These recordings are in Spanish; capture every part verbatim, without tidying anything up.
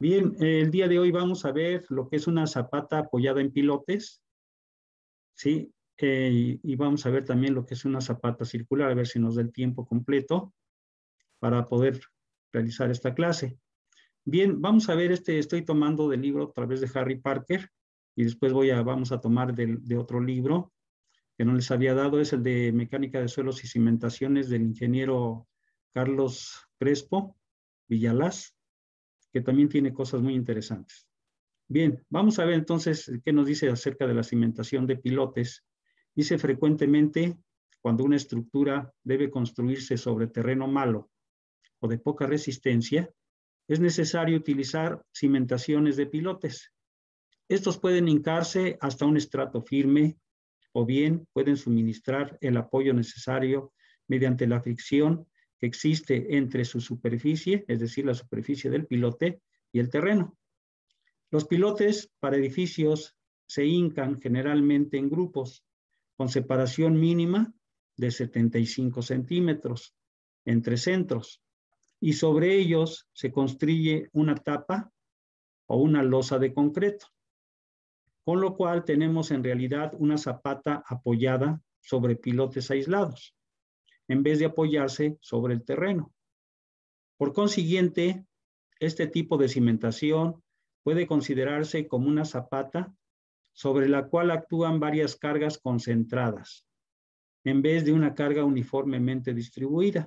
Bien, eh, el día de hoy vamos a ver lo que es una zapata apoyada en pilotes, ¿sí? Eh, y, y vamos a ver también lo que es una zapata circular, a ver si nos da el tiempo completo para poder realizar esta clase. Bien, vamos a ver, este, estoy tomando del libro a través de Harry Parker y después voy a, vamos a tomar de, de otro libro que no les había dado, es el de Mecánica de Suelos y Cimentaciones del ingeniero Carlos Crespo Villalaz, que también tiene cosas muy interesantes. Bien, vamos a ver entonces qué nos dice acerca de la cimentación de pilotes. Dice frecuentemente, cuando una estructura debe construirse sobre terreno malo o de poca resistencia, es necesario utilizar cimentaciones de pilotes. Estos pueden hincarse hasta un estrato firme o bien pueden suministrar el apoyo necesario mediante la fricción que existe entre su superficie, es decir, la superficie del pilote, y el terreno. Los pilotes para edificios se hincan generalmente en grupos con separación mínima de setenta y cinco centímetros entre centros y sobre ellos se construye una tapa o una losa de concreto, con lo cual tenemos en realidad una zapata apoyada sobre pilotes aislados, en vez de apoyarse sobre el terreno. Por consiguiente, este tipo de cimentación puede considerarse como una zapata sobre la cual actúan varias cargas concentradas, en vez de una carga uniformemente distribuida.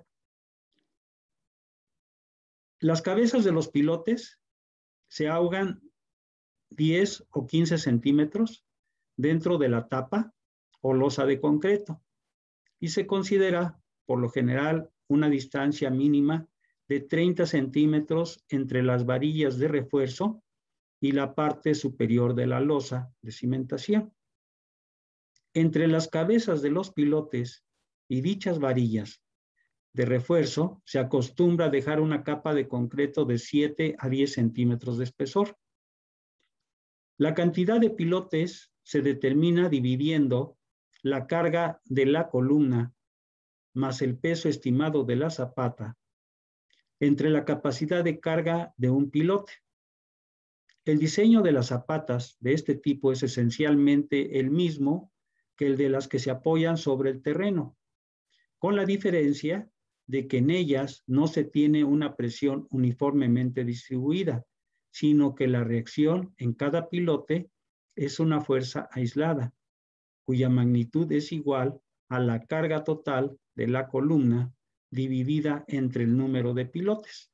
Las cabezas de los pilotes se ahogan diez o quince centímetros dentro de la tapa o losa de concreto y se considera, por lo general, una distancia mínima de treinta centímetros entre las varillas de refuerzo y la parte superior de la losa de cimentación. Entre las cabezas de los pilotes y dichas varillas de refuerzo se acostumbra dejar una capa de concreto de siete a diez centímetros de espesor. La cantidad de pilotes se determina dividiendo la carga de la columna más el peso estimado de la zapata entre la capacidad de carga de un pilote. El diseño de las zapatas de este tipo es esencialmente el mismo que el de las que se apoyan sobre el terreno, con la diferencia de que en ellas no se tiene una presión uniformemente distribuida, sino que la reacción en cada pilote es una fuerza aislada, cuya magnitud es igual a la carga total de la columna dividida entre el número de pilotes.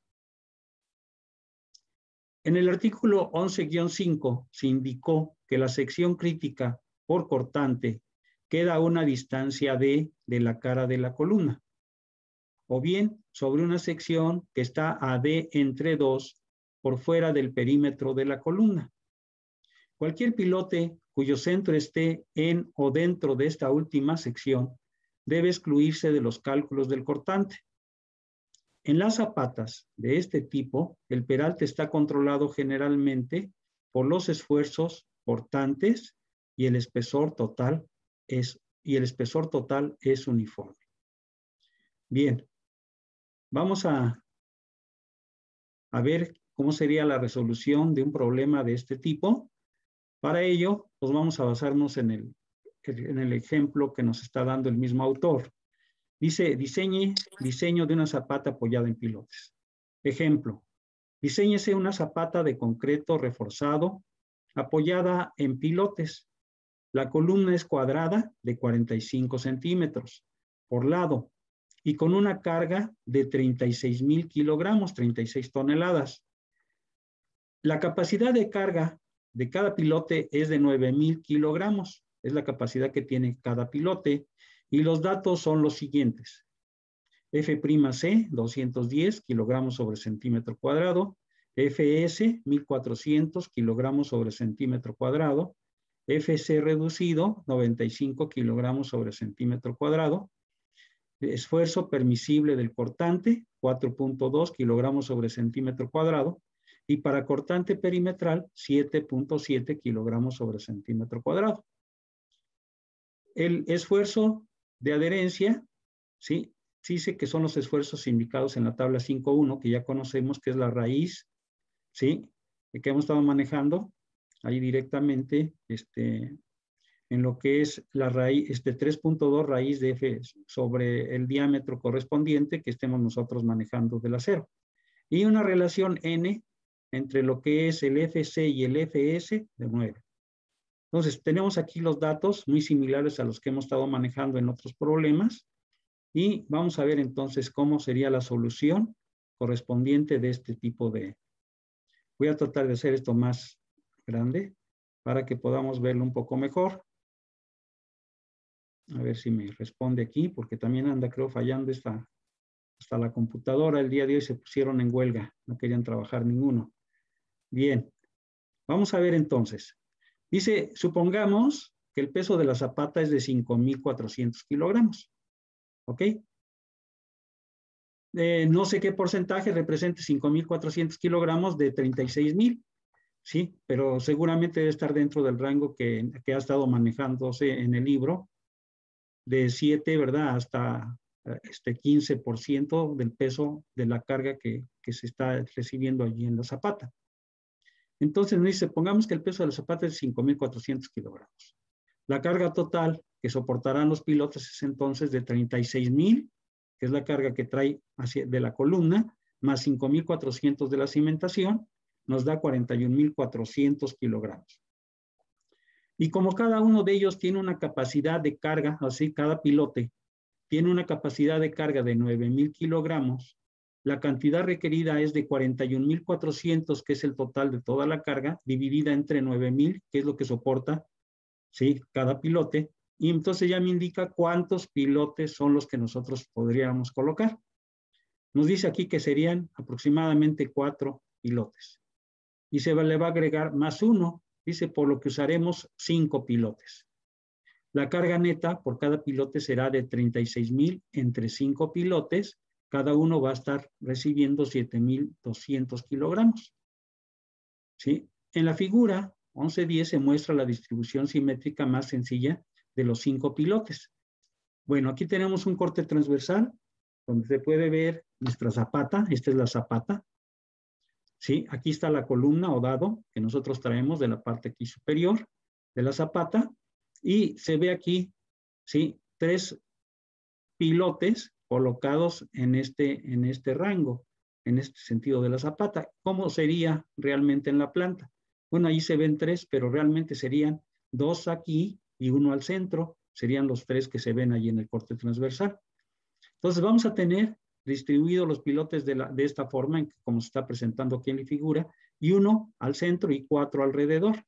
En el artículo once guión cinco se indicó que la sección crítica por cortante queda a una distancia d de la cara de la columna, o bien sobre una sección que está a d entre dos por fuera del perímetro de la columna. Cualquier pilote cuyo centro esté en o dentro de esta última sección debe excluirse de los cálculos del cortante. En las zapatas de este tipo, el peralte está controlado generalmente por los esfuerzos portantes y el espesor total es, y el espesor total es uniforme. Bien, vamos a, a ver cómo sería la resolución de un problema de este tipo. Para ello, pues vamos a basarnos en el, en el ejemplo que nos está dando el mismo autor. Dice, diseñe, diseño de una zapata apoyada en pilotes. Ejemplo, diséñese una zapata de concreto reforzado apoyada en pilotes. La columna es cuadrada de cuarenta y cinco centímetros por lado y con una carga de treinta y seis mil kilogramos, treinta y seis toneladas. La capacidad de carga de cada pilote es de nueve mil kilogramos. Es la capacidad que tiene cada pilote. Y los datos son los siguientes. F'C, doscientos diez kilogramos sobre centímetro cuadrado. F S, mil cuatrocientos kilogramos sobre centímetro cuadrado. F C reducido, noventa y cinco kilogramos sobre centímetro cuadrado. Esfuerzo permisible del cortante, cuatro punto dos kilogramos sobre centímetro cuadrado. Y para cortante perimetral, siete punto siete kilogramos sobre centímetro cuadrado. El esfuerzo de adherencia, ¿sí? Sí sé que son los esfuerzos indicados en la tabla cinco punto uno, que ya conocemos que es la raíz, ¿sí? que hemos estado manejando ahí directamente, este, en lo que es la raíz, este tres punto dos raíz de F sobre el diámetro correspondiente que estemos nosotros manejando del acero. Y una relación N entre lo que es el F C y el F S de nueve. Entonces, tenemos aquí los datos muy similares a los que hemos estado manejando en otros problemas. Y vamos a ver entonces cómo sería la solución correspondiente de este tipo de... Voy a tratar de hacer esto más grande para que podamos verlo un poco mejor. A ver si me responde aquí, porque también anda, creo, fallando esta, hasta la computadora. El día de hoy se pusieron en huelga, no querían trabajar ninguno. Bien, vamos a ver entonces. Dice, supongamos que el peso de la zapata es de cinco mil cuatrocientos kilogramos. ¿Ok? Eh, no sé qué porcentaje represente cinco mil cuatrocientos kilogramos de treinta y seis mil. Sí, pero seguramente debe estar dentro del rango que, que ha estado manejándose en el libro, de siete, ¿verdad? Hasta este quince por ciento del peso de la carga que, que se está recibiendo allí en la zapata. Entonces nos dice, pongamos que el peso de la zapata es cinco mil cuatrocientos kilogramos. La carga total que soportarán los pilotes es entonces de treinta y seis mil, que es la carga que trae hacia, de la columna, más cinco mil cuatrocientos de la cimentación, nos da cuarenta y un mil cuatrocientos kilogramos. Y como cada uno de ellos tiene una capacidad de carga, así cada pilote tiene una capacidad de carga de nueve mil kilogramos, la cantidad requerida es de cuarenta y un mil cuatrocientos, que es el total de toda la carga, dividida entre nueve mil, que es lo que soporta, ¿sí?, cada pilote, y entonces ya me indica cuántos pilotes son los que nosotros podríamos colocar. Nos dice aquí que serían aproximadamente cuatro pilotes. Y se le va a agregar más uno, dice, por lo que usaremos cinco pilotes. La carga neta por cada pilote será de treinta y seis mil entre cinco pilotes. Cada uno va a estar recibiendo siete mil doscientos kilogramos. ¿Sí? En la figura once diez se muestra la distribución simétrica más sencilla de los cinco pilotes. Bueno, aquí tenemos un corte transversal donde se puede ver nuestra zapata. Esta es la zapata. ¿Sí? Aquí está la columna o dado que nosotros traemos de la parte aquí superior de la zapata. Y se ve aquí, ¿sí?, tres pilotes colocados en este, en este rango, en este sentido de la zapata. ¿Cómo sería realmente en la planta? Bueno, ahí se ven tres, pero realmente serían dos aquí y uno al centro. Serían los tres que se ven ahí en el corte transversal. Entonces vamos a tener distribuidos los pilotes de, la, de esta forma, en que, como se está presentando aquí en la figura, y uno al centro y cuatro alrededor.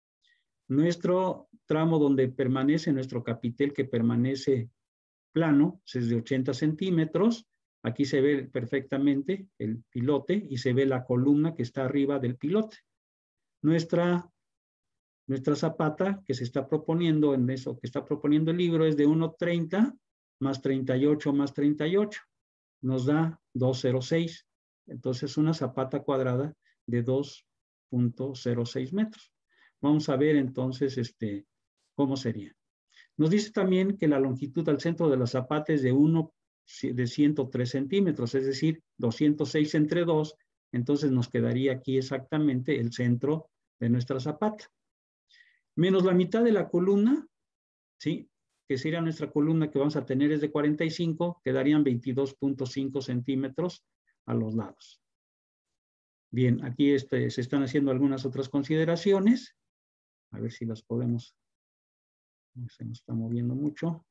Nuestro tramo donde permanece nuestro capitel, que permanece plano, es de ochenta centímetros. Aquí se ve perfectamente el pilote y se ve la columna que está arriba del pilote. Nuestra, nuestra zapata que se está proponiendo en eso que está proponiendo el libro es de uno treinta más treinta y ocho más treinta y ocho. Nos da doscientos seis. Entonces una zapata cuadrada de dos punto cero seis metros. Vamos a ver entonces este, cómo sería. Nos dice también que la longitud al centro de la zapata es de, uno, de ciento tres centímetros, es decir, doscientos seis entre dos, entonces nos quedaría aquí exactamente el centro de nuestra zapata. Menos la mitad de la columna, ¿sí?, que sería nuestra columna que vamos a tener es de cuarenta y cinco, quedarían veintidós punto cinco centímetros a los lados. Bien, aquí este, se están haciendo algunas otras consideraciones. A ver si las podemos... Se nos está moviendo mucho.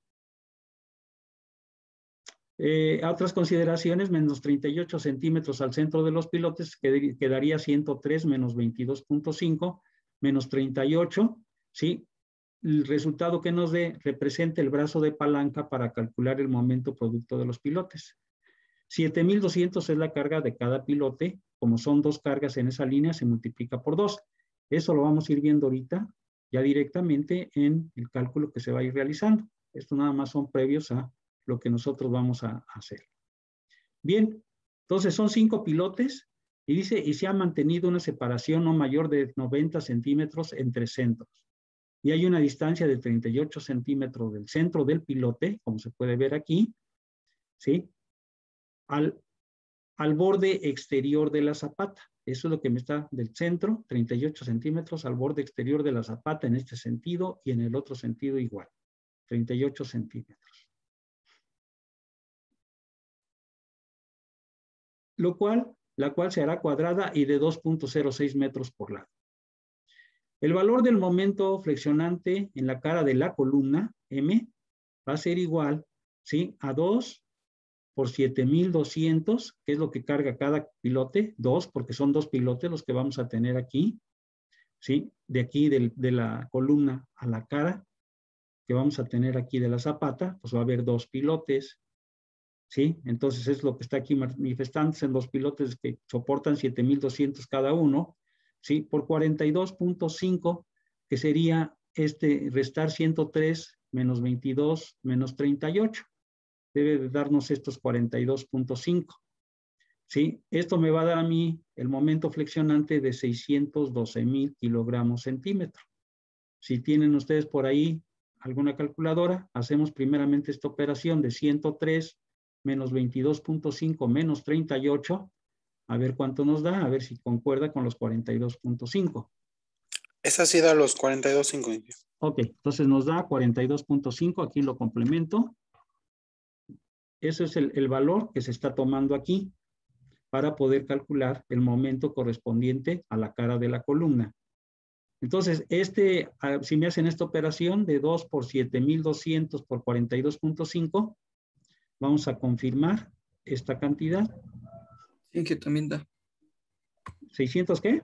Eh, otras consideraciones, menos treinta y ocho centímetros al centro de los pilotes, qued quedaría ciento tres menos veintidós punto cinco, menos treinta y ocho, ¿sí? El resultado que nos dé representa el brazo de palanca para calcular el momento producto de los pilotes. siete mil doscientos es la carga de cada pilote. Como son dos cargas en esa línea, se multiplica por dos. Eso lo vamos a ir viendo ahorita, ya directamente en el cálculo que se va a ir realizando. Esto nada más son previos a lo que nosotros vamos a hacer. Bien, entonces son cinco pilotes y dice, y se ha mantenido una separación no mayor de noventa centímetros entre centros. Y hay una distancia de treinta y ocho centímetros del centro del pilote, como se puede ver aquí, ¿sí?, al, al borde exterior de la zapata. Eso es lo que me está del centro, treinta y ocho centímetros al borde exterior de la zapata en este sentido y en el otro sentido igual, treinta y ocho centímetros. Lo cual, la cual se hará cuadrada y de dos punto cero seis metros por lado. El valor del momento flexionante en la cara de la columna, M, va a ser igual, ¿sí?, a dos por siete mil doscientos, que es lo que carga cada pilote, dos, porque son dos pilotes los que vamos a tener aquí, ¿sí? De aquí del, de la columna a la cara, que vamos a tener aquí de la zapata, pues va a haber dos pilotes, ¿sí? Entonces es lo que está aquí manifestándose en los pilotes que soportan siete mil doscientos cada uno, ¿sí? Por cuarenta y dos punto cinco, que sería este restar ciento tres menos veintidós menos treinta y ocho. Debe de darnos estos cuarenta y dos punto cinco. ¿Sí? Esto me va a dar a mí el momento flexionante de seiscientos doce mil kilogramos centímetro. Si tienen ustedes por ahí alguna calculadora, hacemos primeramente esta operación de ciento tres menos veintidós punto cinco menos treinta y ocho, a ver cuánto nos da, a ver si concuerda con los cuarenta y dos punto cinco. Esa sí da los cuarenta y dos punto cinco. Ok, entonces nos da cuarenta y dos punto cinco, aquí lo complemento. Ese es el, el valor que se está tomando aquí para poder calcular el momento correspondiente a la cara de la columna. Entonces, este, si me hacen esta operación de dos por siete mil doscientos por cuarenta y dos punto cinco, vamos a confirmar esta cantidad. Sí, que también da. ¿seiscientos qué?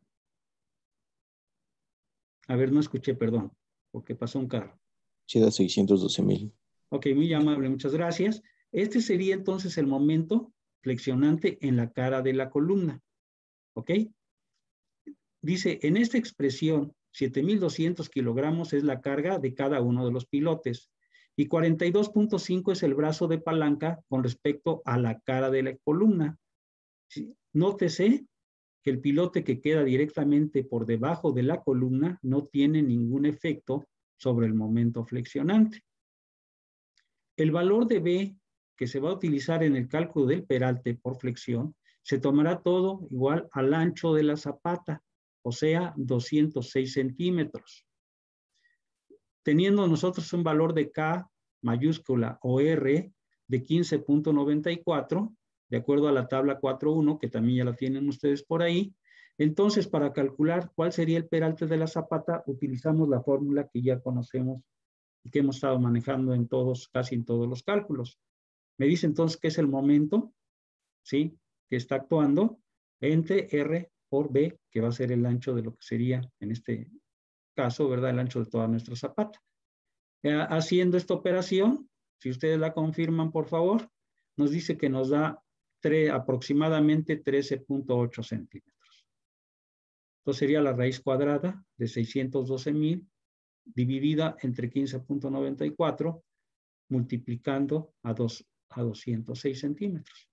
A ver, no escuché, perdón, porque pasó un carro. Sí, da seiscientos doce mil. Ok, muy amable, muchas gracias. Este sería entonces el momento flexionante en la cara de la columna. ¿Ok? Dice, en esta expresión, siete mil doscientos kilogramos es la carga de cada uno de los pilotes y cuarenta y dos punto cinco es el brazo de palanca con respecto a la cara de la columna. ¿Sí? Nótese que el pilote que queda directamente por debajo de la columna no tiene ningún efecto sobre el momento flexionante. El valor de B que se va a utilizar en el cálculo del peralte por flexión se tomará todo igual al ancho de la zapata, o sea, doscientos seis centímetros. Teniendo nosotros un valor de K mayúscula o R de quince punto noventa y cuatro, de acuerdo a la tabla cuatro punto uno, que también ya la tienen ustedes por ahí, entonces para calcular cuál sería el peralte de la zapata, utilizamos la fórmula que ya conocemos y que hemos estado manejando en todos, casi en todos los cálculos. Me dice entonces que es el momento, ¿sí?, que está actuando entre R por B, que va a ser el ancho de lo que sería, en este caso, ¿verdad?, el ancho de toda nuestra zapata. Eh, haciendo esta operación, si ustedes la confirman, por favor, nos dice que nos da tres, aproximadamente trece punto ocho centímetros. Entonces sería la raíz cuadrada de seiscientos doce mil dividida entre quince punto noventa y cuatro, multiplicando a, dos, a doscientos seis centímetros.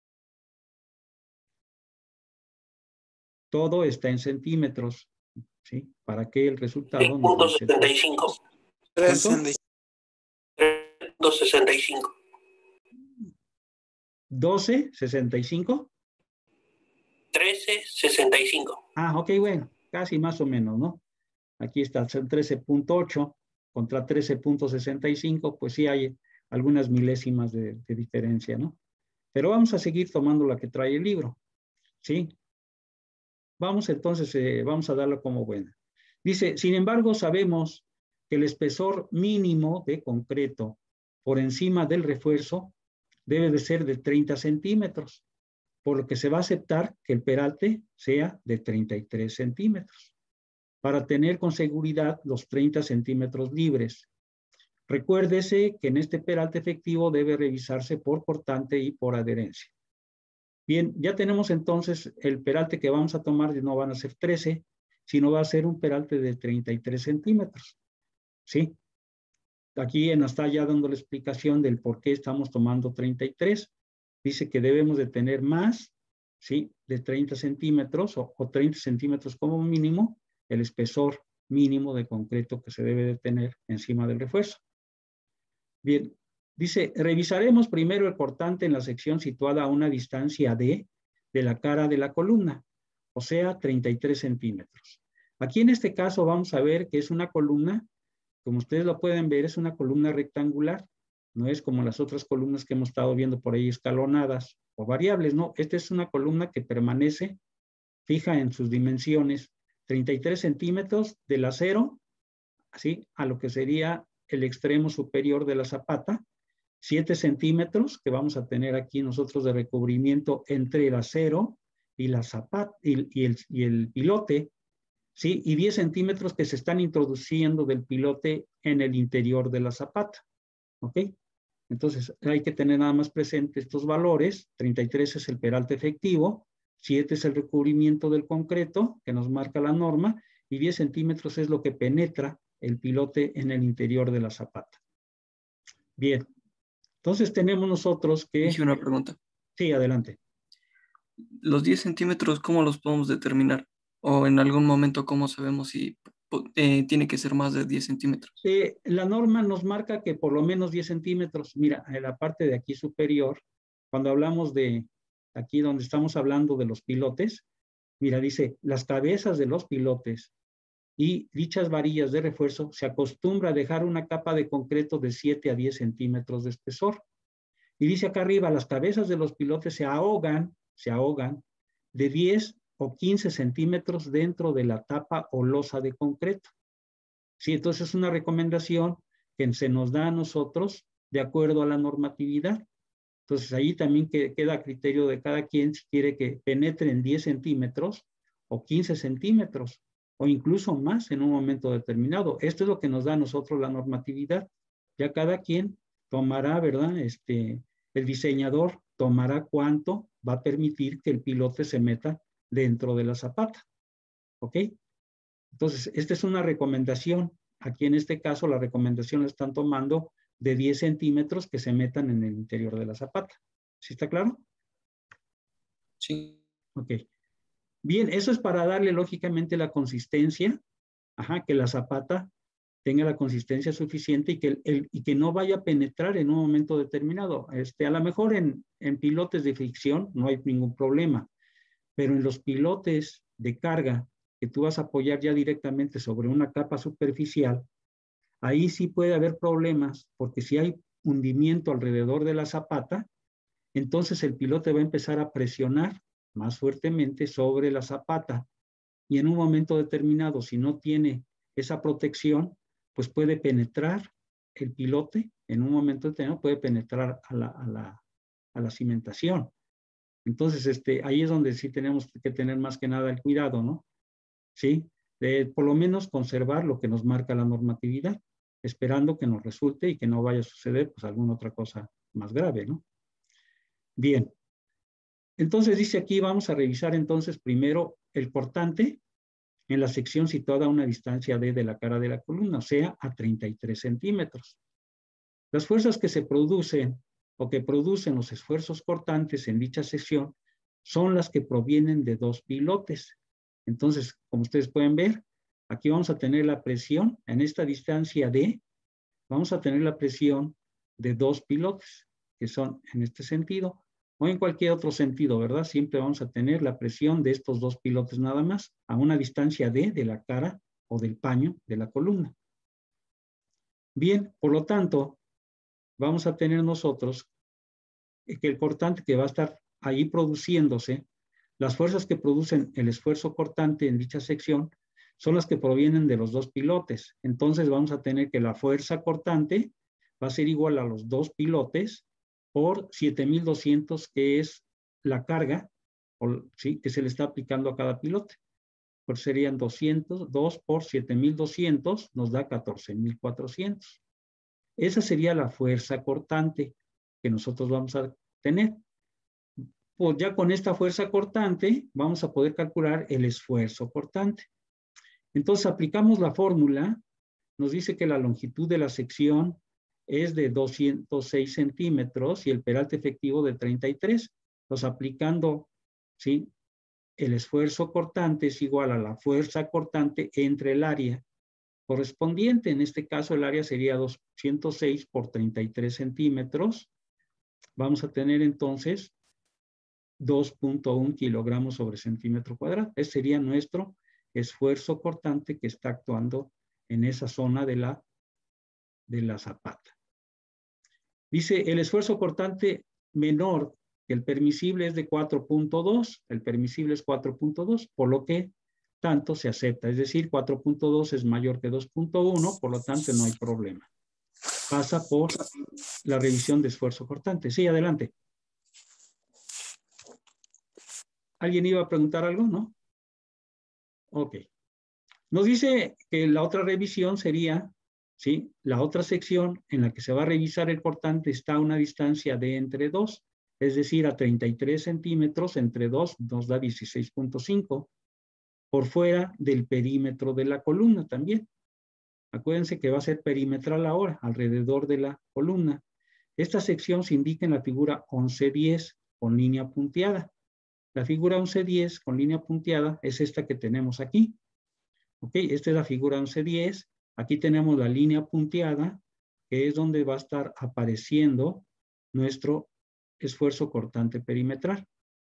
Todo está en centímetros, ¿sí? Para que el resultado nos dé setenta y cinco. ¿Cuánto? doscientos sesenta y cinco. doce sesenta y cinco. trece sesenta y cinco. Ah, ok, bueno, casi más o menos, ¿no? Aquí está, son trece punto ocho contra trece punto sesenta y cinco, pues sí hay algunas milésimas de, de diferencia, ¿no? Pero vamos a seguir tomando la que trae el libro, ¿sí? Vamos entonces, eh, vamos a darla como buena. Dice, sin embargo, sabemos que el espesor mínimo de concreto por encima del refuerzo debe de ser de treinta centímetros, por lo que se va a aceptar que el peralte sea de treinta y tres centímetros, para tener con seguridad los treinta centímetros libres. Recuérdese que en este peralte efectivo debe revisarse por cortante y por adherencia. Bien, ya tenemos entonces el peralte que vamos a tomar, no van a ser trece, sino va a ser un peralte de treinta y tres centímetros. ¿Sí? Aquí nos está ya dando la explicación del por qué estamos tomando treinta y tres. Dice que debemos de tener más, ¿sí?, de treinta centímetros o, o treinta centímetros como mínimo, el espesor mínimo de concreto que se debe de tener encima del refuerzo. Bien, Dice, revisaremos primero el cortante en la sección situada a una distancia D de la cara de la columna, o sea, treinta y tres centímetros. Aquí en este caso vamos a ver que es una columna, como ustedes lo pueden ver, es una columna rectangular, no es como las otras columnas que hemos estado viendo por ahí escalonadas o variables, no, esta es una columna que permanece fija en sus dimensiones, treinta y tres centímetros del acero, así, a lo que sería el extremo superior de la zapata, siete centímetros que vamos a tener aquí nosotros de recubrimiento entre el acero y la zapata y, y, el, y el pilote, ¿sí? Y diez centímetros que se están introduciendo del pilote en el interior de la zapata, ¿ok? Entonces hay que tener nada más presente estos valores. treinta y tres es el peralte efectivo, siete es el recubrimiento del concreto que nos marca la norma y diez centímetros es lo que penetra el pilote en el interior de la zapata. Bien, entonces tenemos nosotros que... Dije una pregunta. Sí, adelante. Los diez centímetros, ¿cómo los podemos determinar? O en algún momento, ¿cómo sabemos si eh, tiene que ser más de diez centímetros? Eh, la norma nos marca que por lo menos diez centímetros. Mira, en la parte de aquí superior, cuando hablamos de aquí donde estamos hablando de los pilotes, mira, dice, las cabezas de los pilotes y dichas varillas de refuerzo se acostumbra a dejar una capa de concreto de siete a diez centímetros de espesor. Y dice acá arriba, las cabezas de los pilotes se ahogan, se ahogan de diez o quince centímetros dentro de la tapa o losa de concreto. Sí, entonces es una recomendación que se nos da a nosotros de acuerdo a la normatividad. Entonces ahí también que, queda a criterio de cada quien si quiere que penetre en diez centímetros o quince centímetros o incluso más en un momento determinado. Esto es lo que nos da a nosotros la normatividad. Ya cada quien tomará, ¿verdad? Este, el diseñador tomará cuánto va a permitir que el pilote se meta dentro de la zapata. ¿Ok? Entonces, esta es una recomendación. Aquí en este caso, la recomendación la están tomando de diez centímetros que se metan en el interior de la zapata. ¿Sí está claro? Sí. Ok. Bien, eso es para darle lógicamente la consistencia, ajá, que la zapata tenga la consistencia suficiente y que, el, el, y que no vaya a penetrar en un momento determinado. Este, a lo mejor en, en pilotes de fricción no hay ningún problema, pero en los pilotes de carga que tú vas a apoyar ya directamente sobre una capa superficial, ahí sí puede haber problemas, porque si hay hundimiento alrededor de la zapata, entonces el pilote va a empezar a presionar más fuertemente sobre la zapata y en un momento determinado, si no tiene esa protección, pues puede penetrar el pilote, en un momento determinado puede penetrar a la, a la, a la cimentación. Entonces, este, ahí es donde sí tenemos que tener más que nada el cuidado, ¿no? Sí, de por lo menos conservar lo que nos marca la normatividad, esperando que nos resulte y que no vaya a suceder pues alguna otra cosa más grave, ¿no? Bien. Entonces dice aquí, vamos a revisar entonces primero el cortante en la sección situada a una distancia D de la cara de la columna, o sea, a treinta y tres centímetros. Las fuerzas que se producen o que producen los esfuerzos cortantes en dicha sección son las que provienen de dos pilotes. Entonces, como ustedes pueden ver, aquí vamos a tener la presión en esta distancia D, vamos a tener la presión de dos pilotes, que son en este sentido, o en cualquier otro sentido, ¿verdad? Siempre vamos a tener la presión de estos dos pilotes nada más, a una distancia D de la cara o del paño de la columna. Bien, por lo tanto, vamos a tener nosotros que el cortante que va a estar ahí produciéndose, las fuerzas que producen el esfuerzo cortante en dicha sección son las que provienen de los dos pilotes. Entonces vamos a tener que la fuerza cortante va a ser igual a los dos pilotes por siete mil doscientos, que es la carga, o, ¿sí?, que se le está aplicando a cada pilote. Pues serían doscientos, dos por siete mil doscientos, nos da catorce mil cuatrocientos. Esa sería la fuerza cortante que nosotros vamos a tener. Pues ya con esta fuerza cortante vamos a poder calcular el esfuerzo cortante. Entonces aplicamos la fórmula, nos dice que la longitud de la sección es de doscientos seis centímetros y el peralte efectivo de treinta y tres. Entonces aplicando, ¿sí?, el esfuerzo cortante es igual a la fuerza cortante entre el área correspondiente. En este caso el área sería doscientos seis por treinta y tres centímetros. Vamos a tener entonces dos punto uno kilogramos sobre centímetro cuadrado. Ese sería nuestro esfuerzo cortante que está actuando en esa zona de la, de la zapata. Dice, el esfuerzo cortante menor que el permisible es de cuatro punto dos, el permisible es cuatro punto dos, por lo que tanto se acepta. Es decir, cuatro punto dos es mayor que dos punto uno, por lo tanto no hay problema. Pasa por la revisión de esfuerzo cortante. Sí, adelante. ¿Alguien iba a preguntar algo? ¿No? Ok. Nos dice que la otra revisión sería, ¿sí? La otra sección en la que se va a revisar el cortante está a una distancia de entre dos, es decir, a treinta y tres centímetros, entre dos nos da dieciséis punto cinco, por fuera del perímetro de la columna también. Acuérdense que va a ser perimetral ahora, alrededor de la columna. Esta sección se indica en la figura once diez con línea punteada. La figura once diez con línea punteada es esta que tenemos aquí. Ok, esta es la figura once diez. Aquí tenemos la línea punteada, que es donde va a estar apareciendo nuestro esfuerzo cortante perimetral.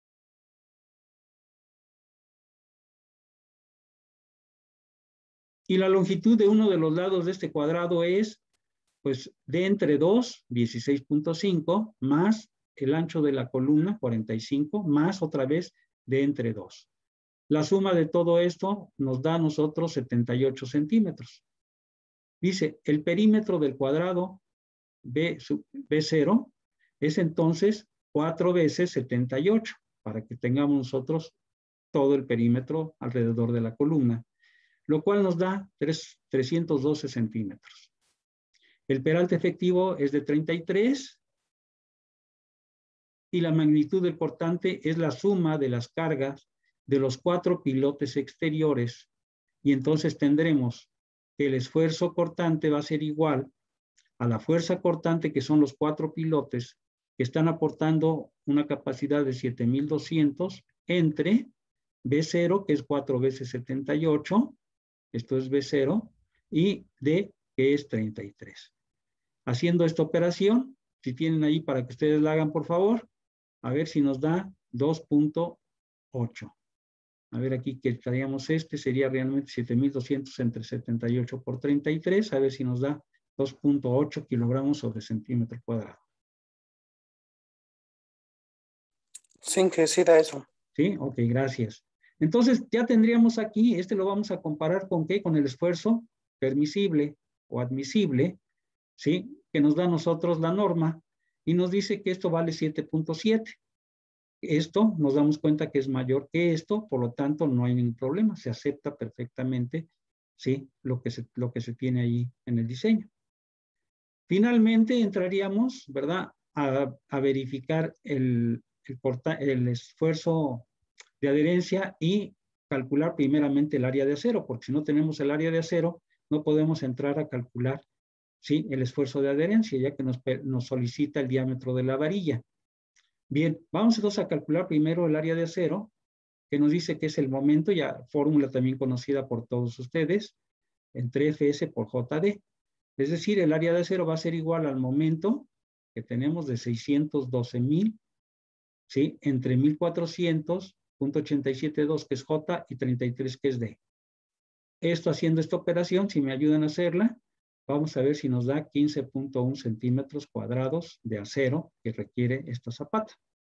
Y la longitud de uno de los lados de este cuadrado es, pues, de entre dos, dieciséis punto cinco, más el ancho de la columna, cuarenta y cinco, más otra vez de entre dos. La suma de todo esto nos da a nosotros setenta y ocho centímetros. Dice, el perímetro del cuadrado B, B cero es entonces cuatro veces setenta y ocho, para que tengamos nosotros todo el perímetro alrededor de la columna, lo cual nos da trescientos doce centímetros. El peralte efectivo es de treinta y tres y la magnitud del cortante es la suma de las cargas de los cuatro pilotes exteriores, y entonces tendremos que el esfuerzo cortante va a ser igual a la fuerza cortante, que son los cuatro pilotes que están aportando una capacidad de siete mil doscientos, entre B cero, que es cuatro veces setenta y ocho, esto es B cero, y D, que es treinta y tres. Haciendo esta operación, si tienen ahí para que ustedes la hagan, por favor, a ver si nos da dos punto ocho. A ver aquí que estaríamos este, sería realmente siete mil doscientos entre setenta y ocho por treinta y tres, a ver si nos da dos punto ocho kilogramos sobre centímetro cuadrado. Sí, que sí da eso. Sí, ok, gracias. Entonces ya tendríamos aquí, este lo vamos a comparar con qué, con el esfuerzo permisible o admisible, ¿sí? Que nos da a nosotros la norma y nos dice que esto vale siete punto siete. Esto nos damos cuenta que es mayor que esto, por lo tanto no hay ningún problema, se acepta perfectamente, ¿sí? Lo que se, lo que se tiene ahí en el diseño. Finalmente entraríamos, ¿verdad?, a, a verificar el, el, corta, el esfuerzo de adherencia y calcular primeramente el área de acero, porque si no tenemos el área de acero, no podemos entrar a calcular, ¿sí?, el esfuerzo de adherencia, ya que nos, nos solicita el diámetro de la varilla. Bien, vamos entonces a calcular primero el área de acero, que nos dice que es el momento, ya fórmula también conocida por todos ustedes, entre F S por J D. Es decir, el área de acero va a ser igual al momento que tenemos de seiscientos doce mil, ¿sí?, entre mil cuatrocientos punto ochenta y siete punto dos, que es J, y treinta y tres, que es D. Esto, haciendo esta operación, si me ayudan a hacerla, vamos a ver si nos da quince punto uno centímetros cuadrados de acero que requiere esta zapata.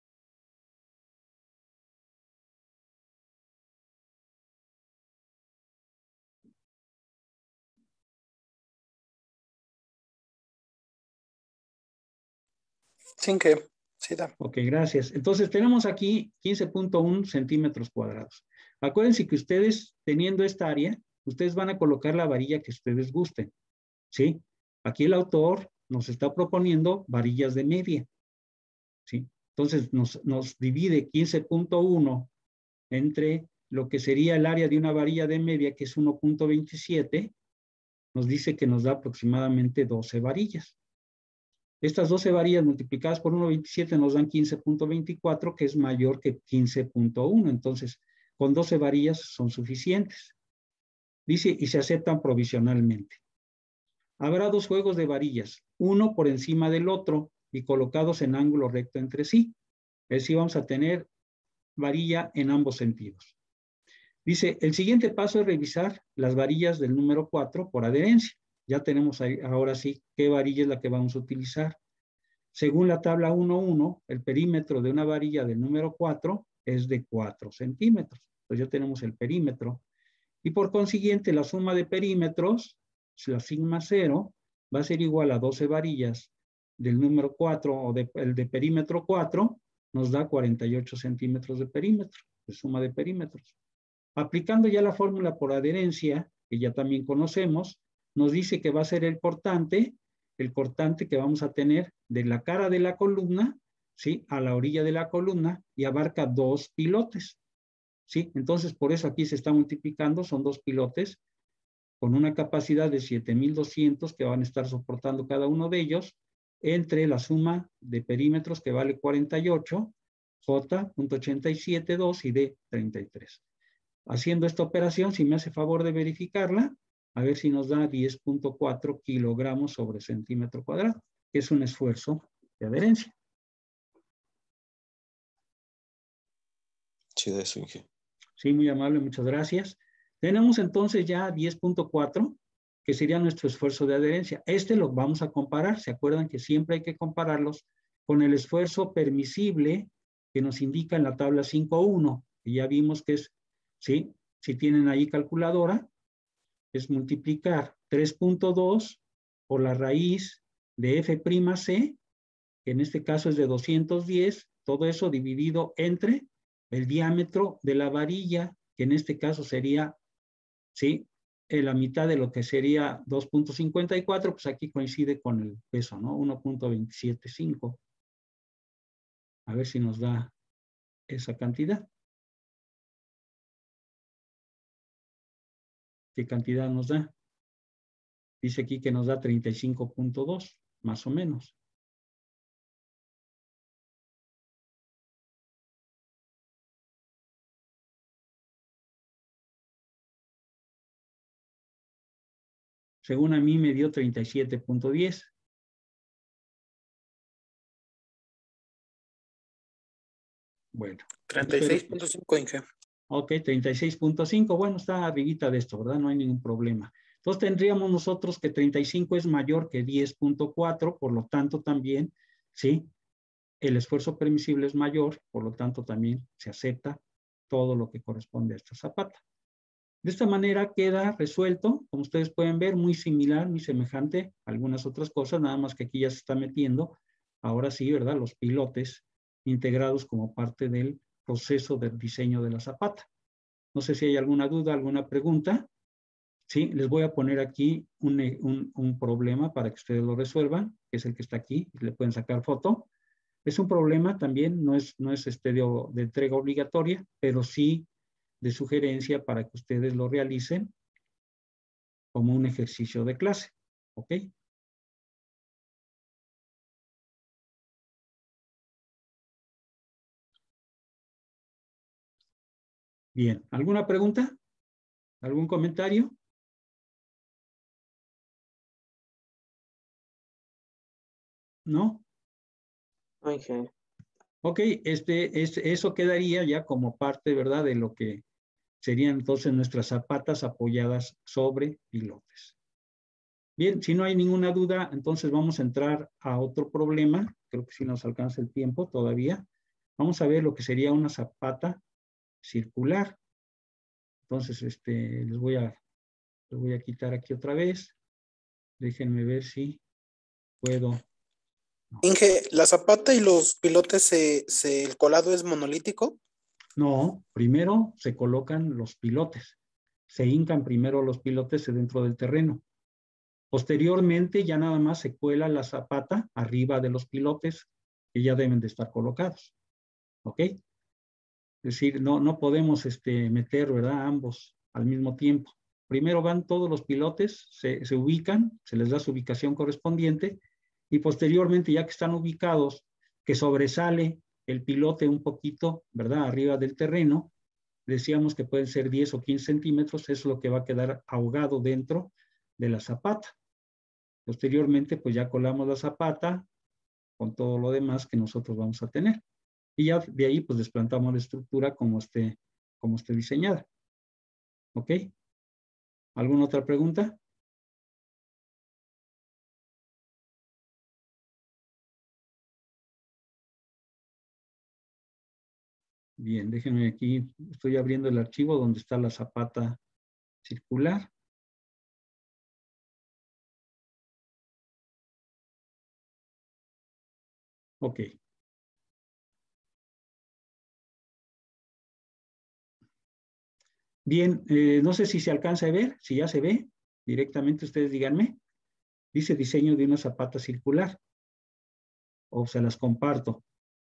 Sin que sí da. Ok, gracias. Entonces tenemos aquí quince punto uno centímetros cuadrados. Acuérdense que ustedes, teniendo esta área, ustedes van a colocar la varilla que ustedes gusten, ¿sí? Aquí el autor nos está proponiendo varillas de media, ¿sí? Entonces nos, nos divide quince punto uno entre lo que sería el área de una varilla de media, que es uno punto veintisiete, nos dice que nos da aproximadamente doce varillas. Estas doce varillas multiplicadas por uno punto veintisiete nos dan quince punto veinticuatro, que es mayor que quince punto uno. Entonces, con doce varillas son suficientes. Dice, y se aceptan provisionalmente. Habrá dos juegos de varillas, uno por encima del otro y colocados en ángulo recto entre sí. Es decir, vamos a tener varilla en ambos sentidos. Dice, el siguiente paso es revisar las varillas del número cuatro por adherencia. Ya tenemos ahí, ahora sí qué varilla es la que vamos a utilizar. Según la tabla uno punto uno, el perímetro de una varilla del número cuatro es de cuatro centímetros. Entonces ya tenemos el perímetro. Y por consiguiente, la suma de perímetros, la sigma cero, va a ser igual a doce varillas del número cuatro o de, el de perímetro cuatro, nos da cuarenta y ocho centímetros de perímetro, de suma de perímetros. Aplicando ya la fórmula por adherencia, que ya también conocemos, nos dice que va a ser el cortante, el cortante que vamos a tener de la cara de la columna, ¿sí? A la orilla de la columna y abarca dos pilotes, ¿sí? Entonces, por eso aquí se está multiplicando, son dos pilotes con una capacidad de siete mil doscientos que van a estar soportando cada uno de ellos, entre la suma de perímetros que vale cuarenta y ocho, J punto ochenta y siete dos y D treinta y tres. Haciendo esta operación, si me hace favor de verificarla, a ver si nos da diez punto cuatro kilogramos sobre centímetro cuadrado, que es un esfuerzo de adherencia. Sí, de eso, Inge. Sí, muy amable, muchas gracias. Tenemos entonces ya diez punto cuatro, que sería nuestro esfuerzo de adherencia. Este lo vamos a comparar. ¿Se acuerdan que siempre hay que compararlos con el esfuerzo permisible que nos indica en la tabla cinco punto uno? Y ya vimos que es, ¿sí? Si tienen ahí calculadora, es multiplicar tres punto dos por la raíz de F'C, que en este caso es de doscientos diez, todo eso dividido entre el diámetro de la varilla, que en este caso sería, ¿sí? En la mitad de lo que sería dos punto cincuenta y cuatro, pues aquí coincide con el peso, ¿no? uno punto veintisiete cinco. A ver si nos da esa cantidad. ¿Qué cantidad nos da? Dice aquí que nos da treinta y cinco punto dos, más o menos. Según a mí me dio treinta y siete punto diez. Bueno. treinta y seis punto cinco, Inge. Ok, treinta y seis punto cinco. Bueno, está arribita de esto, ¿verdad? No hay ningún problema. Entonces tendríamos nosotros que treinta y cinco es mayor que diez punto cuatro, por lo tanto también, ¿sí? El esfuerzo permisible es mayor, por lo tanto también se acepta todo lo que corresponde a esta zapata. De esta manera queda resuelto, como ustedes pueden ver, muy similar, muy semejante a algunas otras cosas, nada más que aquí ya se está metiendo, ahora sí, ¿verdad? Los pilotes integrados como parte del proceso del diseño de la zapata. No sé si hay alguna duda, alguna pregunta. Sí, les voy a poner aquí un, un, un problema para que ustedes lo resuelvan, que es el que está aquí, le pueden sacar foto. Es un problema también, no es, no es este de, de entrega obligatoria, pero sí de sugerencia para que ustedes lo realicen como un ejercicio de clase. ¿Ok? Bien, ¿alguna pregunta? ¿Algún comentario? ¿No? Inge. Ok, este, este, eso quedaría ya como parte, ¿verdad?, de lo que serían entonces nuestras zapatas apoyadas sobre pilotes. Bien, si no hay ninguna duda, entonces vamos a entrar a otro problema. Creo que sí nos alcanza el tiempo todavía. Vamos a ver lo que sería una zapata circular. Entonces, este, les voy a, les voy a quitar aquí otra vez. Déjenme ver si puedo. No, Inge, ¿la zapata y los pilotes, se, se, el colado es monolítico? no, primero se colocan los pilotes. Se hincan primero los pilotes dentro del terreno. Posteriormente ya nada más se cuela la zapata arriba de los pilotes que ya deben de estar colocados. ¿Ok? Es decir, no, no podemos este, meter, ¿verdad?, ambos al mismo tiempo. Primero van todos los pilotes, se, se ubican, se les da su ubicación correspondiente y posteriormente, ya que están ubicados, que sobresale el pilote un poquito, ¿verdad?, arriba del terreno, decíamos que pueden ser diez o quince centímetros, es lo que va a quedar ahogado dentro de la zapata. Posteriormente, pues ya colamos la zapata con todo lo demás que nosotros vamos a tener. Y ya de ahí, pues desplantamos la estructura como esté, como esté diseñada. ¿Ok? ¿Alguna otra pregunta? Bien, déjenme aquí, estoy abriendo el archivo donde está la zapata circular. Ok. Bien, eh, no sé si se alcanza a ver, si ya se ve, directamente ustedes díganme. Dice diseño de una zapata circular. O se las comparto.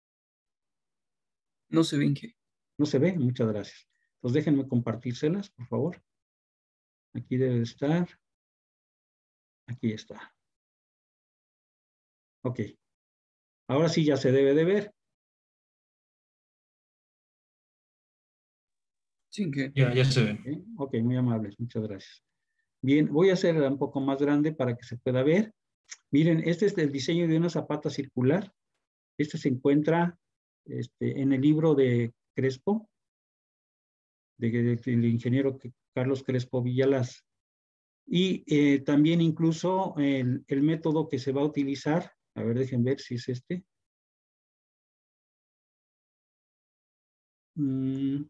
No se ven que. No se ve, muchas gracias. Entonces déjenme compartírselas, por favor. Aquí debe de estar. Aquí está. Ok. Ahora sí ya se debe de ver. Sin que. Ya, ya se ve. ¿Eh? Ok, muy amables, muchas gracias. Bien, voy a hacerla un poco más grande para que se pueda ver. Miren, este es el diseño de una zapata circular. Este se encuentra este, en el libro de Crespo, de, de, del ingeniero Carlos Crespo Villalaz. Y eh, también incluso el, el método que se va a utilizar, a ver, dejen ver si es este. Mm,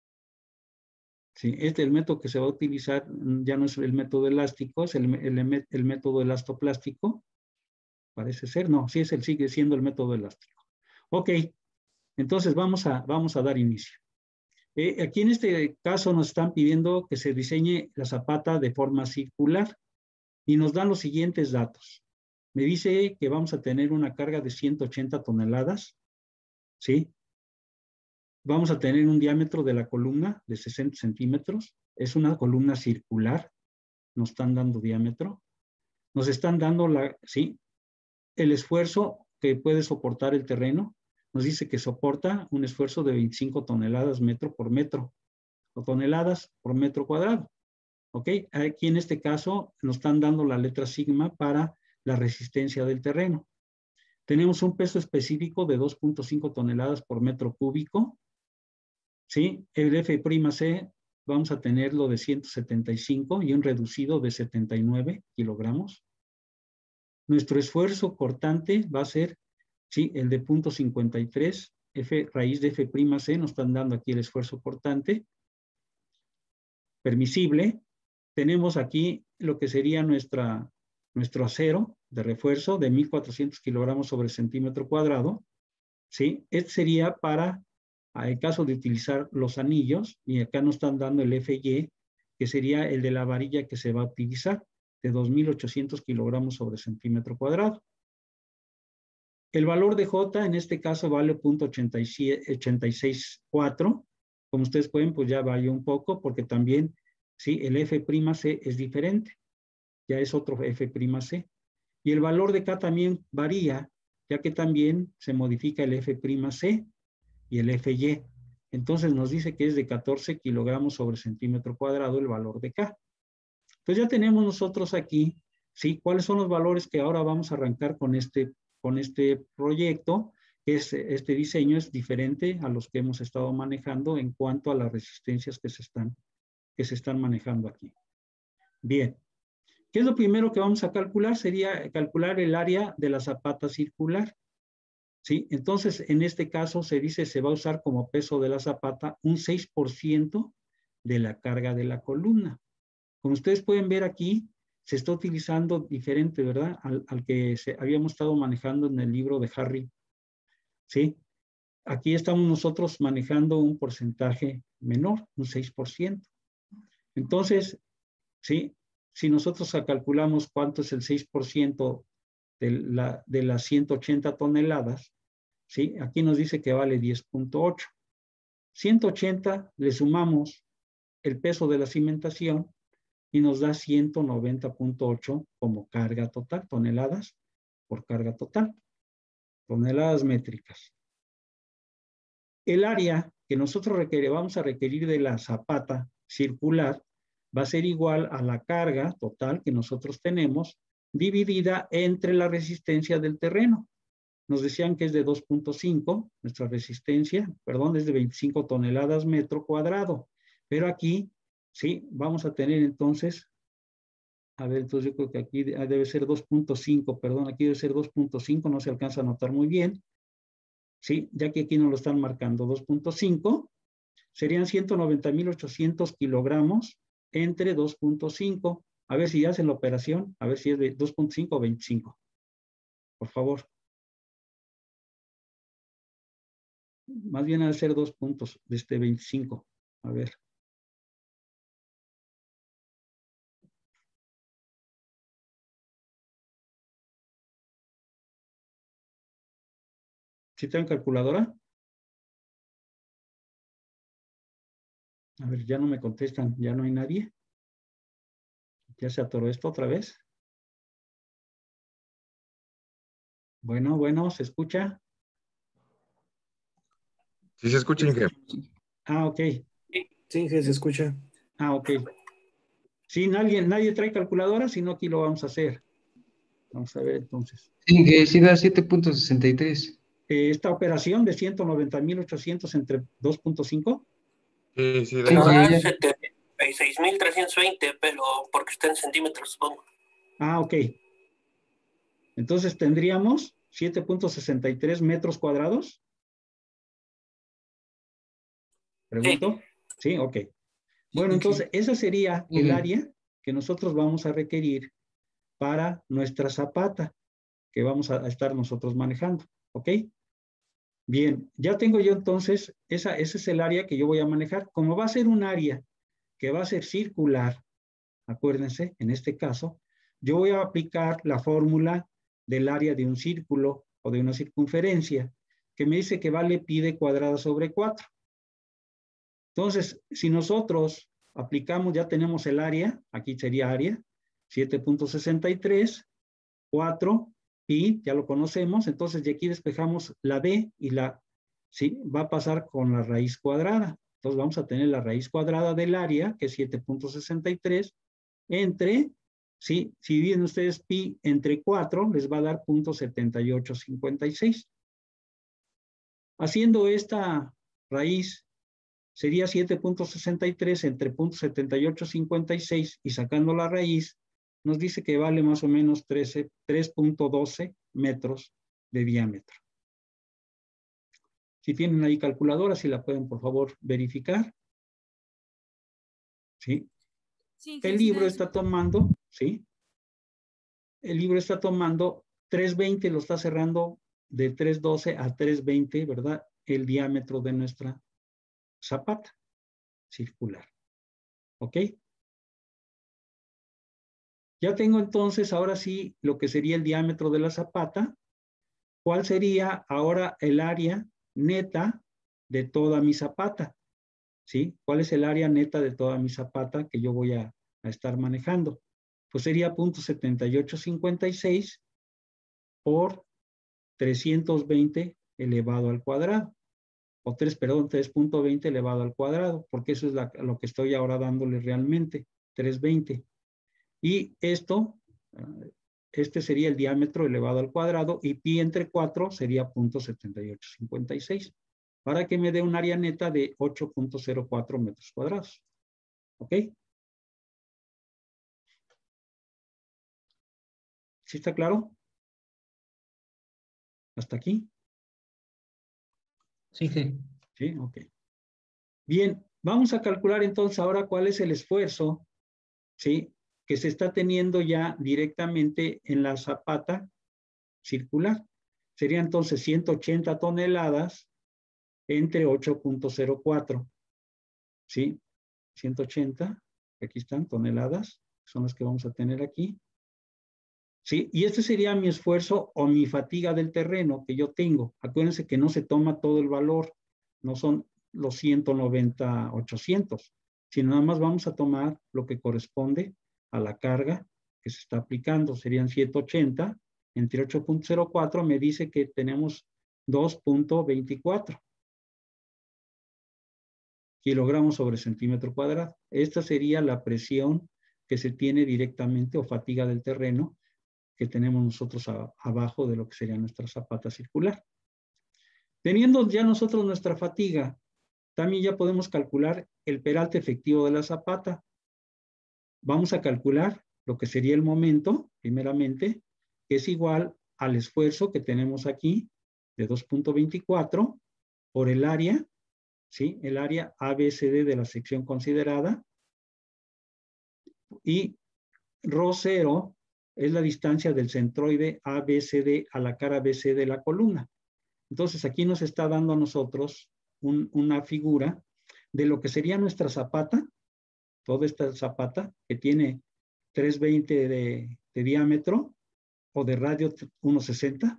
sí, este el método que se va a utilizar ya no es el método elástico, es el, el, el método elastoplástico. Parece ser, no, sí es el, sigue siendo el método elástico. Ok, entonces vamos a, vamos a dar inicio. Eh, aquí en este caso nos están pidiendo que se diseñe la zapata de forma circular y nos dan los siguientes datos. Me dice que vamos a tener una carga de ciento ochenta toneladas, ¿sí? Vamos a tener un diámetro de la columna de sesenta centímetros. Es una columna circular, nos están dando diámetro. Nos están dando la, ¿sí? El esfuerzo que puede soportar el terreno. Nos dice que soporta un esfuerzo de veinticinco toneladas metro por metro, o toneladas por metro cuadrado. ¿Ok? Aquí en este caso nos están dando la letra sigma para la resistencia del terreno. Tenemos un peso específico de dos punto cinco toneladas por metro cúbico. ¿Sí? El F''C vamos a tenerlo de ciento setenta y cinco y un reducido de setenta y nueve kilogramos. Nuestro esfuerzo cortante va a ser, ¿sí? El de punto cincuenta y tres, F raíz de F'C, nos están dando aquí el esfuerzo cortante permisible. Tenemos aquí lo que sería nuestra, nuestro acero de refuerzo de mil cuatrocientos kilogramos sobre centímetro cuadrado, ¿sí? Este sería para el caso de utilizar los anillos, y acá nos están dando el F Y, que sería el de la varilla que se va a utilizar, de dos mil ochocientos kilogramos sobre centímetro cuadrado. El valor de J en este caso vale punto ochenta y seis cuatro. Como ustedes pueden, pues ya varió un poco, porque también, sí, el F'C es diferente. Ya es otro F'C. Y el valor de K también varía, ya que también se modifica el F'C y el F Y. Entonces nos dice que es de catorce kilogramos sobre centímetro cuadrado el valor de K. Entonces ya tenemos nosotros aquí, ¿sí? ¿Cuáles son los valores que ahora vamos a arrancar con este, con este proyecto? Es, este diseño es diferente a los que hemos estado manejando en cuanto a las resistencias que se están, que se están manejando aquí. Bien. ¿Qué es lo primero que vamos a calcular? Sería calcular el área de la zapata circular. ¿Sí? Entonces, en este caso se dice se va a usar como peso de la zapata un seis por ciento de la carga de la columna. Como ustedes pueden ver aquí, se está utilizando diferente, ¿verdad? Al, al que se, habíamos estado manejando en el libro de Harry. ¿Sí? Aquí estamos nosotros manejando un porcentaje menor, un seis por ciento. Entonces, ¿sí? Si nosotros calculamos cuánto es el seis por ciento de, la, de las ciento ochenta toneladas, ¿sí? Aquí nos dice que vale diez punto ocho. ciento ochenta le sumamos el peso de la cimentación y nos da ciento noventa punto ocho como carga total, toneladas por carga total, toneladas métricas. El área que nosotros requerir, vamos a requerir de la zapata circular va a ser igual a la carga total que nosotros tenemos dividida entre la resistencia del terreno. Nos decían que es de dos punto cinco, nuestra resistencia, perdón, es de veinticinco toneladas metro cuadrado. Pero aquí, sí, vamos a tener entonces, a ver, entonces yo creo que aquí debe ser dos punto cinco, perdón, aquí debe ser dos punto cinco, no se alcanza a notar muy bien. Sí, ya que aquí nos lo están marcando, dos punto cinco, serían ciento noventa mil ochocientos kilogramos entre dos punto cinco. A ver si ya hacen la operación, a ver si es de dos punto cinco o veinticinco. Por favor. Más bien ha de ser dos puntos de este veinticinco. A ver. ¿Sí traen calculadora? A ver, ya no me contestan, ya no hay nadie. Ya se atoró esto otra vez. Bueno, bueno, ¿se escucha? Sí se escucha, Inge. Ah, ok. Sí, sí, se escucha. Ah, ok. Sí, nadie, nadie trae calculadora, si no aquí lo vamos a hacer. Vamos a ver entonces. Sí, que sí da siete punto sesenta y tres. Eh, esta operación de ciento noventa mil ochocientos entre dos punto cinco. Sí, sí, Sí, Pero da. sí, da ya. setenta y seis mil trescientos veinte, pero porque está en centímetros, supongo. Ah, ok. Entonces tendríamos siete punto sesenta y tres metros cuadrados. ¿Pregunto? Sí, sí, ok. Bueno, entonces esa sería el área que nosotros vamos a requerir para nuestra zapata que vamos a estar nosotros manejando, ¿ok? Bien, ya tengo yo entonces, esa, ese es el área que yo voy a manejar. Como va a ser un área que va a ser circular, acuérdense, en este caso, yo voy a aplicar la fórmula del área de un círculo o de una circunferencia, que me dice que vale pi de cuadrada sobre cuatro. Entonces, si nosotros aplicamos, ya tenemos el área, aquí sería área, siete punto sesenta y tres, cuatro, pi, ya lo conocemos, entonces de aquí despejamos la b y la, sí, va a pasar con la raíz cuadrada. Entonces vamos a tener la raíz cuadrada del área, que es siete punto sesenta y tres, entre, sí, si dividen ustedes pi entre cuatro, les va a dar punto setenta y ocho cincuenta y seis. Haciendo esta raíz, sería siete punto sesenta y tres entre punto setenta y ocho cincuenta y seis y sacando la raíz, nos dice que vale más o menos tres punto doce metros de diámetro. Si tienen ahí calculadora, si la pueden por favor verificar. ¿Sí? Sí, el libro está tomando, ¿sí? El libro está tomando trescientos veinte, lo está cerrando de trescientos doce a trescientos veinte, ¿verdad? El diámetro de nuestra zapata circular. ¿Ok? Ya tengo entonces, ahora sí, lo que sería el diámetro de la zapata. ¿Cuál sería ahora el área neta de toda mi zapata? ¿Sí? ¿Cuál es el área neta de toda mi zapata que yo voy a, a estar manejando? Pues sería punto setenta y ocho cincuenta y seis por trescientos veinte elevado al cuadrado. O tres, perdón, tres punto veinte elevado al cuadrado, porque eso es la, lo que estoy ahora dándole realmente, trescientos veinte. Y esto, este sería el diámetro elevado al cuadrado y pi entre cuatro sería punto setenta y ocho cincuenta y seis, para que me dé un área neta de ocho punto cero cuatro metros cuadrados. ¿Ok? ¿Sí está claro? ¿Hasta aquí? Sí, sí. Sí, ok. Bien, vamos a calcular entonces ahora cuál es el esfuerzo, ¿sí?, que se está teniendo ya directamente en la zapata circular. Sería entonces ciento ochenta toneladas entre ocho punto cero cuatro. ¿Sí? ciento ochenta, aquí están, toneladas, son las que vamos a tener aquí. ¿Sí? Y este sería mi esfuerzo o mi fatiga del terreno que yo tengo. Acuérdense que no se toma todo el valor, no son los ciento noventa, ochocientos, sino nada más vamos a tomar lo que corresponde a la carga que se está aplicando. Serían ciento ochenta entre ocho punto cero cuatro, me dice que tenemos dos punto veinticuatro. kilogramos sobre centímetro cuadrado. Esta sería la presión que se tiene directamente o fatiga del terreno que tenemos nosotros a, abajo de lo que sería nuestra zapata circular. Teniendo ya nosotros nuestra fatiga, también ya podemos calcular el peralte efectivo de la zapata. Vamos a calcular lo que sería el momento, primeramente, que es igual al esfuerzo que tenemos aquí de dos punto veinticuatro por el área, ¿sí? El área A B C D de la sección considerada, y rho cero es la distancia del centroide A B C D a la cara B C de la columna. Entonces aquí nos está dando a nosotros un, una figura de lo que sería nuestra zapata, toda esta zapata que tiene tres veinte de, de diámetro o de radio uno sesenta.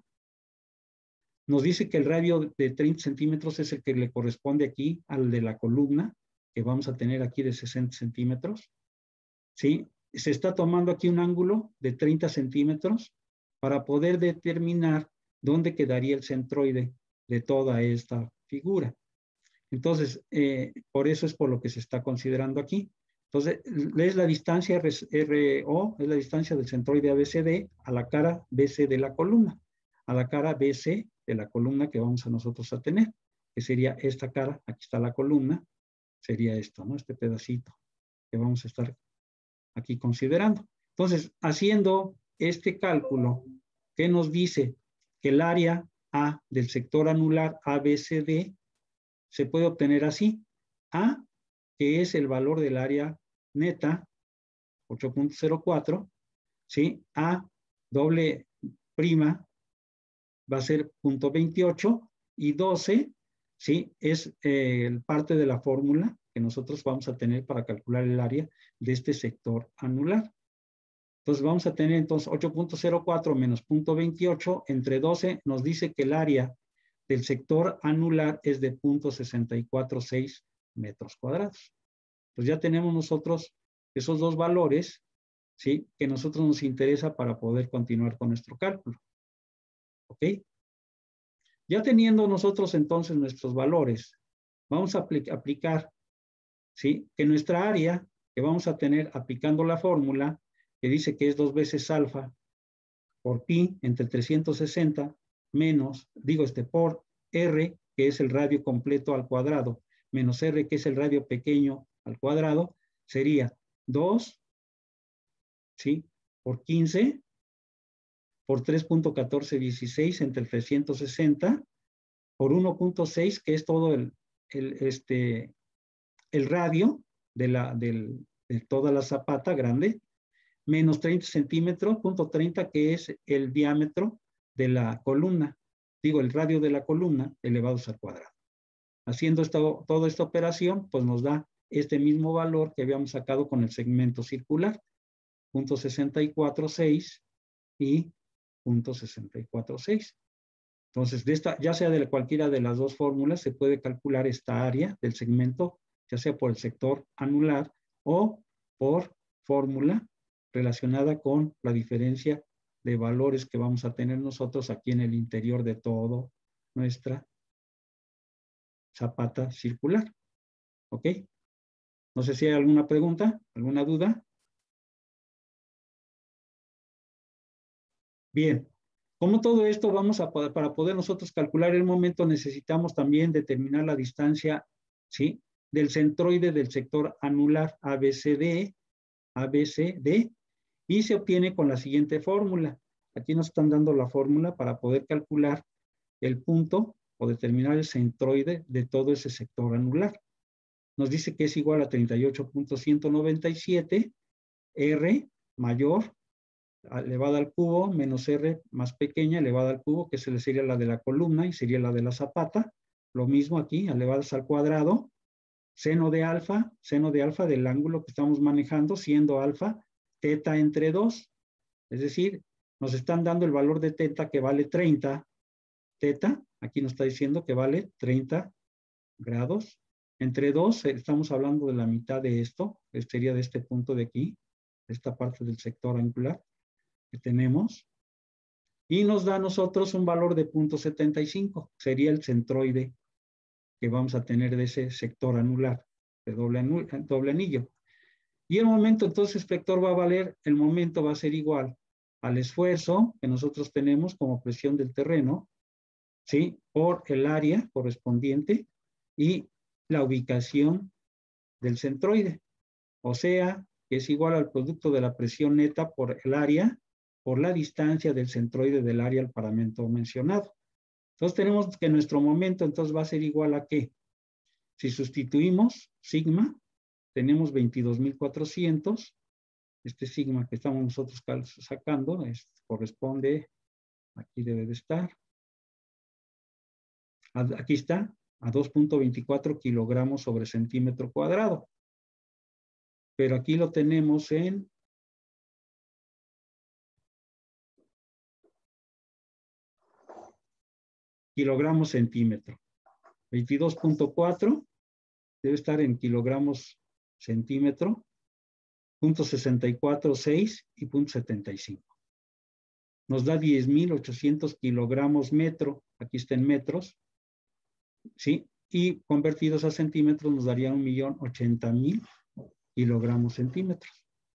Nos dice que el radio de treinta centímetros es el que le corresponde aquí al de la columna, que vamos a tener aquí de sesenta centímetros. ¿Sí? Se está tomando aquí un ángulo de treinta centímetros para poder determinar dónde quedaría el centroide de toda esta figura. Entonces, eh, por eso es por lo que se está considerando aquí. Entonces, es la distancia R O, es la distancia del centroide A B C D a la cara B C de la columna, a la cara B C de la columna que vamos a nosotros a tener, que sería esta cara, aquí está la columna, sería esto, ¿no? Este pedacito que vamos a estar aquí considerando. Entonces, haciendo este cálculo, que nos dice que el área A del sector anular A B C D se puede obtener así. A, que es el valor del área neta, ocho punto cero cuatro, ¿sí? A doble prima va a ser punto veintiocho y doce, ¿sí? Es eh, parte de la fórmula que nosotros vamos a tener para calcular el área de este sector anular. Entonces vamos a tener entonces ocho punto cero cuatro menos punto veintiocho entre doce nos dice que el área del sector anular es de punto sesenta y cuatro seis metros cuadrados. Pues ya tenemos nosotros esos dos valores, ¿sí? Que nosotros nos interesa para poder continuar con nuestro cálculo. ¿Ok? Ya teniendo nosotros entonces nuestros valores, vamos a apl- aplicar, ¿sí? Que nuestra área que vamos a tener aplicando la fórmula que dice que es dos veces alfa por pi entre trescientos sesenta menos, digo este, por R, que es el radio completo al cuadrado, menos R, que es el radio pequeño al cuadrado, sería dos, ¿sí? Por quince, por tres punto catorce dieciséis entre el trescientos sesenta, por uno punto seis, que es todo el, el, este, el radio de, la, del, de toda la zapata grande, menos treinta centímetros, punto treinta, que es el diámetro de la columna, digo, el radio de la columna elevados al cuadrado. Haciendo esto, toda esta operación, pues nos da este mismo valor que habíamos sacado con el segmento circular, punto sesenta y cuatro seis y punto sesenta y cuatro seis. Entonces, de esta, ya sea de cualquiera de las dos fórmulas, se puede calcular esta área del segmento, ya sea por el sector anular o por fórmula relacionada con la diferencia de valores que vamos a tener nosotros aquí en el interior de toda nuestra zapata circular. ¿Ok? No sé si hay alguna pregunta, alguna duda. Bien. Como todo esto vamos a poder, para poder nosotros calcular el momento, necesitamos también determinar la distancia, ¿sí? Del centroide del sector anular A B C D, A B C D, y se obtiene con la siguiente fórmula. Aquí nos están dando la fórmula para poder calcular el punto o determinar el centroide de todo ese sector anular. Nos dice que es igual a treinta y ocho punto ciento noventa y siete, R mayor, elevada al cubo, menos R más pequeña, elevada al cubo, que sería la de la columna y sería la de la zapata. Lo mismo aquí, elevadas al cuadrado, seno de alfa, seno de alfa del ángulo que estamos manejando, siendo alfa, teta entre dos. Es decir, nos están dando el valor de teta que vale treinta. Teta, aquí nos está diciendo que vale treinta grados. Entre dos, estamos hablando de la mitad de esto, que sería de este punto de aquí, esta parte del sector angular que tenemos, y nos da a nosotros un valor de punto setenta y cinco, sería el centroide que vamos a tener de ese sector anular. de doble, doble anillo. Y el momento, entonces, vector va a valer, el momento va a ser igual al esfuerzo que nosotros tenemos como presión del terreno, ¿sí? Por el área correspondiente y la ubicación del centroide. O sea, que es igual al producto de la presión neta por el área, por la distancia del centroide del área al parámetro mencionado. Entonces tenemos que nuestro momento entonces va a ser igual a ¿qué? Si sustituimos sigma, tenemos veintidós mil cuatrocientos. Este sigma que estamos nosotros sacando es, corresponde, aquí debe de estar, a, aquí está, a dos punto veinticuatro kilogramos sobre centímetro cuadrado. Pero aquí lo tenemos en kilogramos centímetro. veintidós punto cuatro debe estar en kilogramos centímetro, punto sesenta y cuatro, seis y punto setenta y cinco. Nos da diez mil ochocientos kilogramos metro, aquí está en metros, ¿sí? Y convertidos a centímetros nos daría un millón ochenta mil kilogramos centímetros.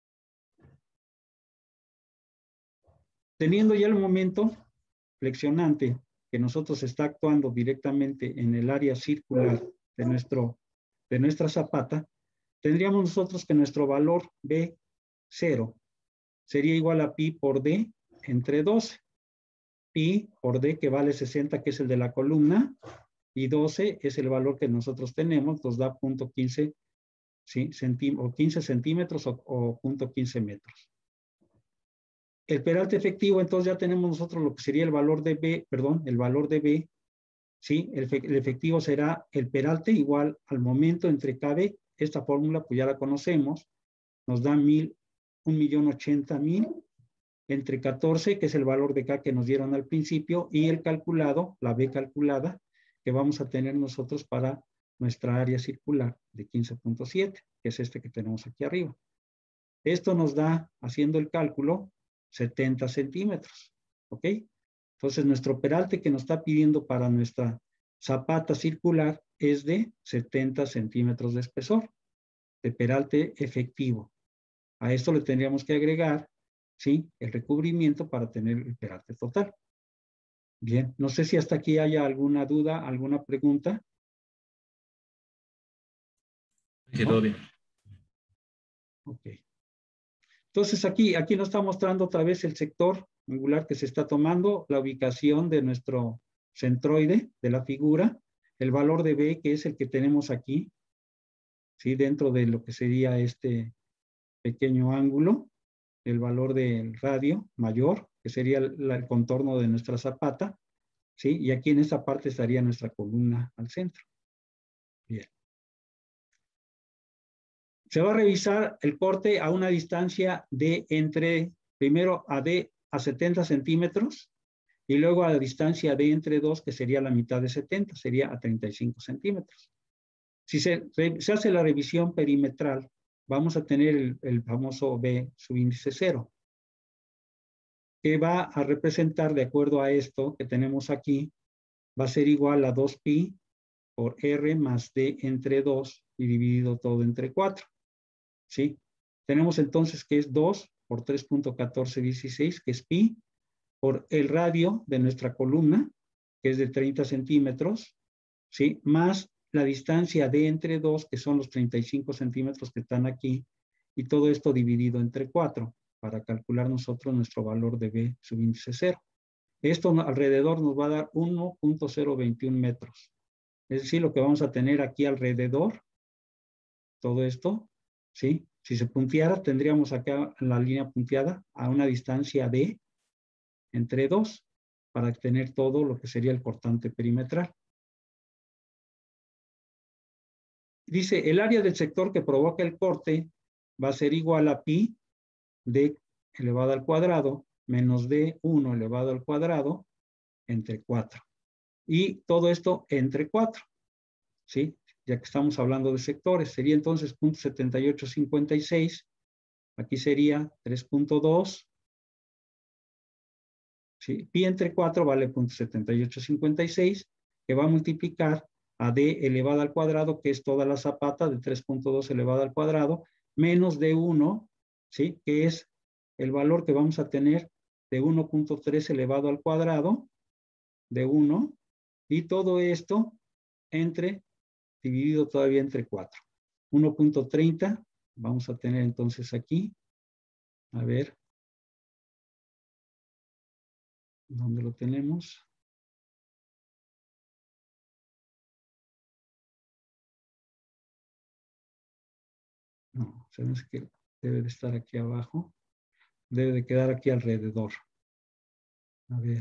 Teniendo ya el momento flexionante que nosotros está actuando directamente en el área circular de, nuestro, de nuestra zapata, tendríamos nosotros que nuestro valor B cero sería igual a pi por D entre doce. Pi por D que vale sesenta, que es el de la columna, y doce es el valor que nosotros tenemos, nos da punto quince, ¿sí? o quince centímetros o, o punto quince metros. El peralte efectivo, entonces ya tenemos nosotros lo que sería el valor de B, perdón, el valor de B, ¿sí? El, el efectivo será el peralte igual al momento entre K B. Esta fórmula pues ya la conocemos, nos da mil, un millón ochenta mil entre catorce, que es el valor de K que nos dieron al principio, y el calculado, la B calculada, que vamos a tener nosotros para nuestra área circular de quince punto siete, que es este que tenemos aquí arriba. Esto nos da, haciendo el cálculo, setenta centímetros, ¿ok? Entonces, nuestro peralte que nos está pidiendo para nuestra zapata circular es de setenta centímetros de espesor, de peralte efectivo. A esto le tendríamos que agregar, ¿sí? El recubrimiento para tener el peralte total. Bien, no sé si hasta aquí haya alguna duda, alguna pregunta. Quedó bien. Ok. Entonces aquí, aquí nos está mostrando otra vez el sector angular que se está tomando, la ubicación de nuestro centroide de la figura, el valor de B, que es el que tenemos aquí, ¿sí? Dentro de lo que sería este pequeño ángulo, el valor del radio mayor, que sería el, el contorno de nuestra zapata, ¿sí? Y aquí en esta parte estaría nuestra columna al centro. Bien. Se va a revisar el corte a una distancia de entre, primero a D a setenta centímetros, y luego a la distancia de entre dos, que sería la mitad de setenta, sería a treinta y cinco centímetros. Si se, se hace la revisión perimetral, vamos a tener el, el famoso B subíndice cero, que va a representar, de acuerdo a esto que tenemos aquí, va a ser igual a dos pi por R más D entre dos y dividido todo entre cuatro. ¿Sí? Tenemos entonces que es dos por tres punto catorce dieciséis, que es pi, por el radio de nuestra columna, que es de treinta centímetros, ¿sí? Más la distancia de entre dos, que son los treinta y cinco centímetros que están aquí, y todo esto dividido entre cuatro, para calcular nosotros nuestro valor de B subíndice cero. Esto alrededor nos va a dar uno punto cero veintiuno metros. Es decir, lo que vamos a tener aquí alrededor, todo esto, ¿sí? Si se punteara, tendríamos acá la línea punteada a una distancia de entre dos, para tener todo lo que sería el cortante perimetral. Dice, el área del sector que provoca el corte va a ser igual a pi d elevado al cuadrado menos d uno elevado al cuadrado entre cuatro. Y todo esto entre cuatro, ¿sí? Ya que estamos hablando de sectores, sería entonces punto setenta y ocho cincuenta y seis, aquí sería tres punto dos, ¿sí? Pi entre cuatro vale punto setenta y ocho cincuenta y seis, que va a multiplicar a D elevado al cuadrado, que es toda la zapata de tres punto dos elevado al cuadrado, menos D uno, ¿sí? Que es el valor que vamos a tener de uno punto tres elevado al cuadrado, de uno, y todo esto entre, dividido todavía entre cuatro. uno punto treinta, vamos a tener entonces aquí, a ver, ¿dónde lo tenemos? No, se me hace que debe de estar aquí abajo. Debe de quedar aquí alrededor. A ver.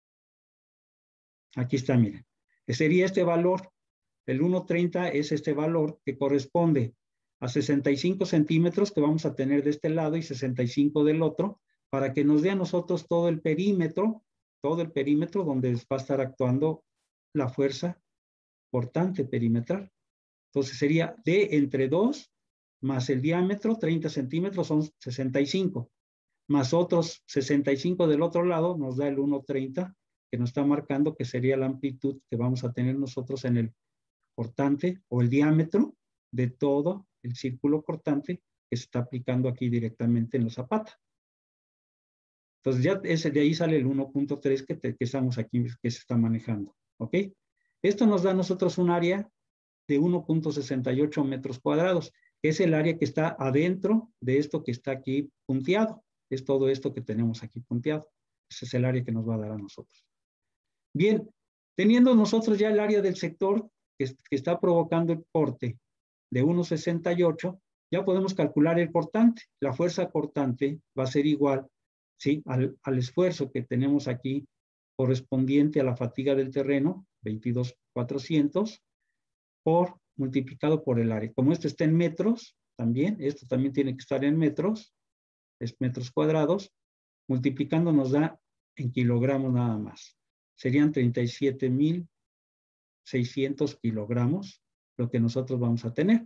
Aquí está, miren. Sería este valor. El uno punto treinta es este valor que corresponde a sesenta y cinco centímetros que vamos a tener de este lado y sesenta y cinco del otro, para que nos dé a nosotros todo el perímetro, todo el perímetro donde va a estar actuando la fuerza cortante perimetral. Entonces sería D entre dos más el diámetro, treinta centímetros, son sesenta y cinco, más otros sesenta y cinco del otro lado, nos da el uno punto treinta, que nos está marcando que sería la amplitud que vamos a tener nosotros en el cortante o el diámetro de todo el círculo cortante que se está aplicando aquí directamente en la zapata. Entonces ya ese, de ahí sale el uno punto tres que, que estamos aquí, que se está manejando. ¿Ok? Esto nos da a nosotros un área de uno punto sesenta y ocho metros cuadrados, que es el área que está adentro de esto que está aquí punteado. Es todo esto que tenemos aquí punteado. Ese es el área que nos va a dar a nosotros. Bien, teniendo nosotros ya el área del sector que, que está provocando el corte de uno punto sesenta y ocho, ya podemos calcular el cortante. La fuerza cortante va a ser igual, ¿sí?, al, al esfuerzo que tenemos aquí correspondiente a la fatiga del terreno, veintidós mil cuatrocientos, por multiplicado por el área. Como esto está en metros, también, esto también tiene que estar en metros, es metros cuadrados, multiplicando nos da en kilogramos nada más. Serían treinta y siete mil seiscientos kilogramos lo que nosotros vamos a tener.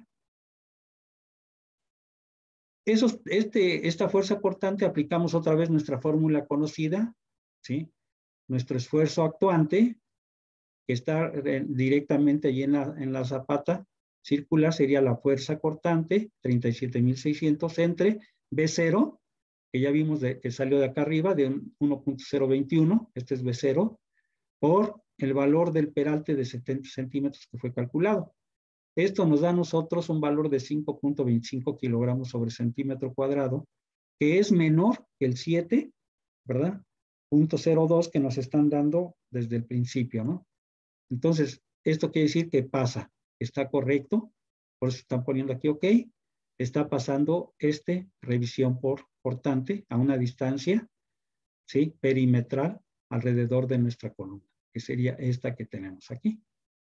Esos, este, esta fuerza cortante aplicamos otra vez nuestra fórmula conocida, ¿sí? Nuestro esfuerzo actuante, que está directamente allí en la, en la zapata circular, sería la fuerza cortante, treinta y siete mil seiscientos, entre B cero, que ya vimos de, que salió de acá arriba, de uno punto cero veintiuno, este es B cero, por el valor del peralte de setenta centímetros que fue calculado. Esto nos da a nosotros un valor de cinco punto veinticinco kilogramos sobre centímetro cuadrado, que es menor que el siete, ¿verdad? punto cero dos que nos están dando desde el principio, ¿no? Entonces, esto quiere decir que pasa, está correcto, por eso están poniendo aquí OK, está pasando este revisión por cortante a una distancia, ¿sí?, perimetral alrededor de nuestra columna, que sería esta que tenemos aquí.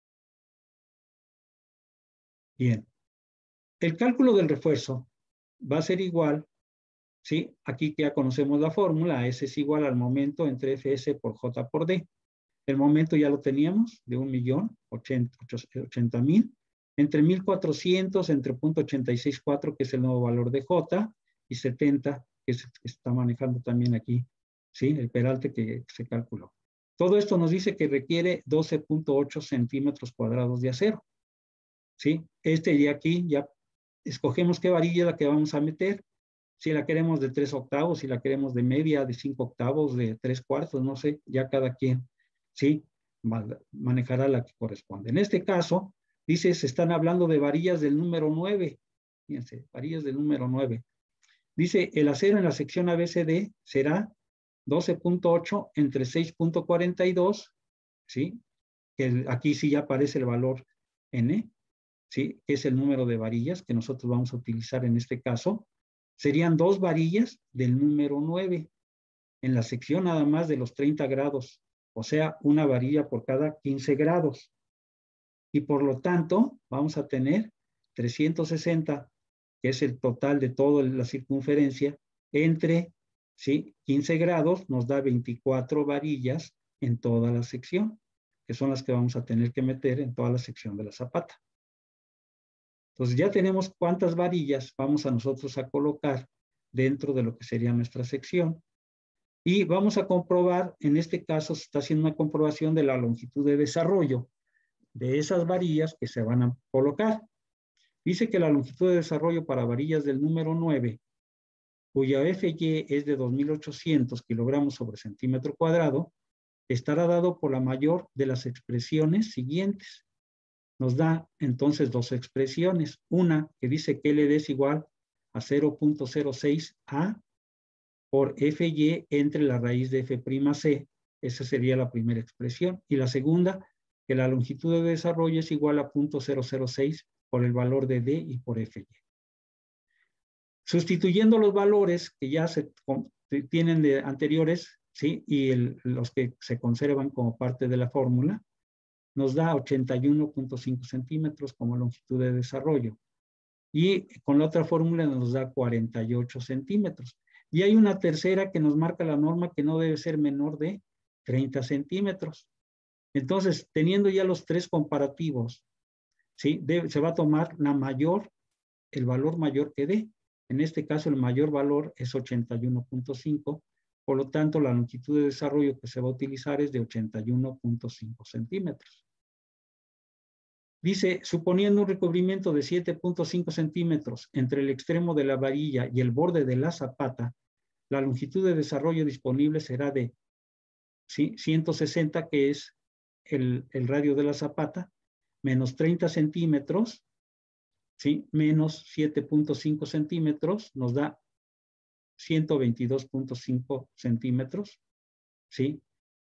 Bien, el cálculo del refuerzo va a ser igual, ¿sí? Aquí ya conocemos la fórmula, S es igual al momento entre F S por J por D. El momento ya lo teníamos, de un millón ochenta mil, entre mil cuatrocientos, entre punto ochenta y seis cuatro, que es el nuevo valor de J, y setenta, que se que está manejando también aquí, ¿sí?, el peralte que se calculó. Todo esto nos dice que requiere doce punto ocho centímetros cuadrados de acero, ¿sí? Este de aquí ya escogemos qué varilla es la que vamos a meter, si la queremos de tres octavos, si la queremos de media, de cinco octavos, de tres cuartos, no sé, ya cada quien, ¿sí?, manejará la que corresponde. En este caso, dice, se están hablando de varillas del número nueve, fíjense, varillas del número nueve. Dice, el acero en la sección A B C D será doce punto ocho entre seis punto cuarenta y dos, ¿sí?, que aquí sí ya aparece el valor N, ¿sí?, que es el número de varillas que nosotros vamos a utilizar en este caso. Serían dos varillas del número nueve en la sección nada más de los treinta grados, o sea, una varilla por cada quince grados. Y por lo tanto, vamos a tener trescientos sesenta, que es el total de toda la circunferencia, entre, ¿sí?, quince grados, nos da veinticuatro varillas en toda la sección, que son las que vamos a tener que meter en toda la sección de la zapata. Entonces ya tenemos cuántas varillas vamos a nosotros a colocar dentro de lo que sería nuestra sección. Y vamos a comprobar, en este caso se está haciendo una comprobación de la longitud de desarrollo. de esas varillas que se van a colocar. Dice que la longitud de desarrollo para varillas del número nueve, cuya F Y es de dos mil ochocientos kilogramos sobre centímetro cuadrado, estará dado por la mayor de las expresiones siguientes. Nos da entonces dos expresiones. Una que dice que L D es igual a cero punto cero seis A por F Y entre la raíz de F'C. Esa sería la primera expresión. Y la segunda, que la longitud de desarrollo es igual a cero punto cero cero seis por el valor de D y por F Y. Sustituyendo los valores que ya se tienen de anteriores, ¿sí? Y el, los que se conservan como parte de la fórmula, nos da ochenta y uno punto cinco centímetros como longitud de desarrollo. Y con la otra fórmula nos da cuarenta y ocho centímetros. Y hay una tercera que nos marca la norma que no debe ser menor de treinta centímetros. Entonces, teniendo ya los tres comparativos, ¿sí? Debe, se va a tomar la mayor, el valor mayor que dé. En este caso, el mayor valor es ochenta y uno punto cinco. Por lo tanto, la longitud de desarrollo que se va a utilizar es de ochenta y uno punto cinco centímetros. Dice, suponiendo un recubrimiento de siete punto cinco centímetros entre el extremo de la varilla y el borde de la zapata, la longitud de desarrollo disponible será de ¿sí? ciento sesenta, que es el, el radio de la zapata, menos treinta centímetros, ¿sí? Menos siete punto cinco centímetros, nos da ciento veintidós punto cinco centímetros, ¿sí?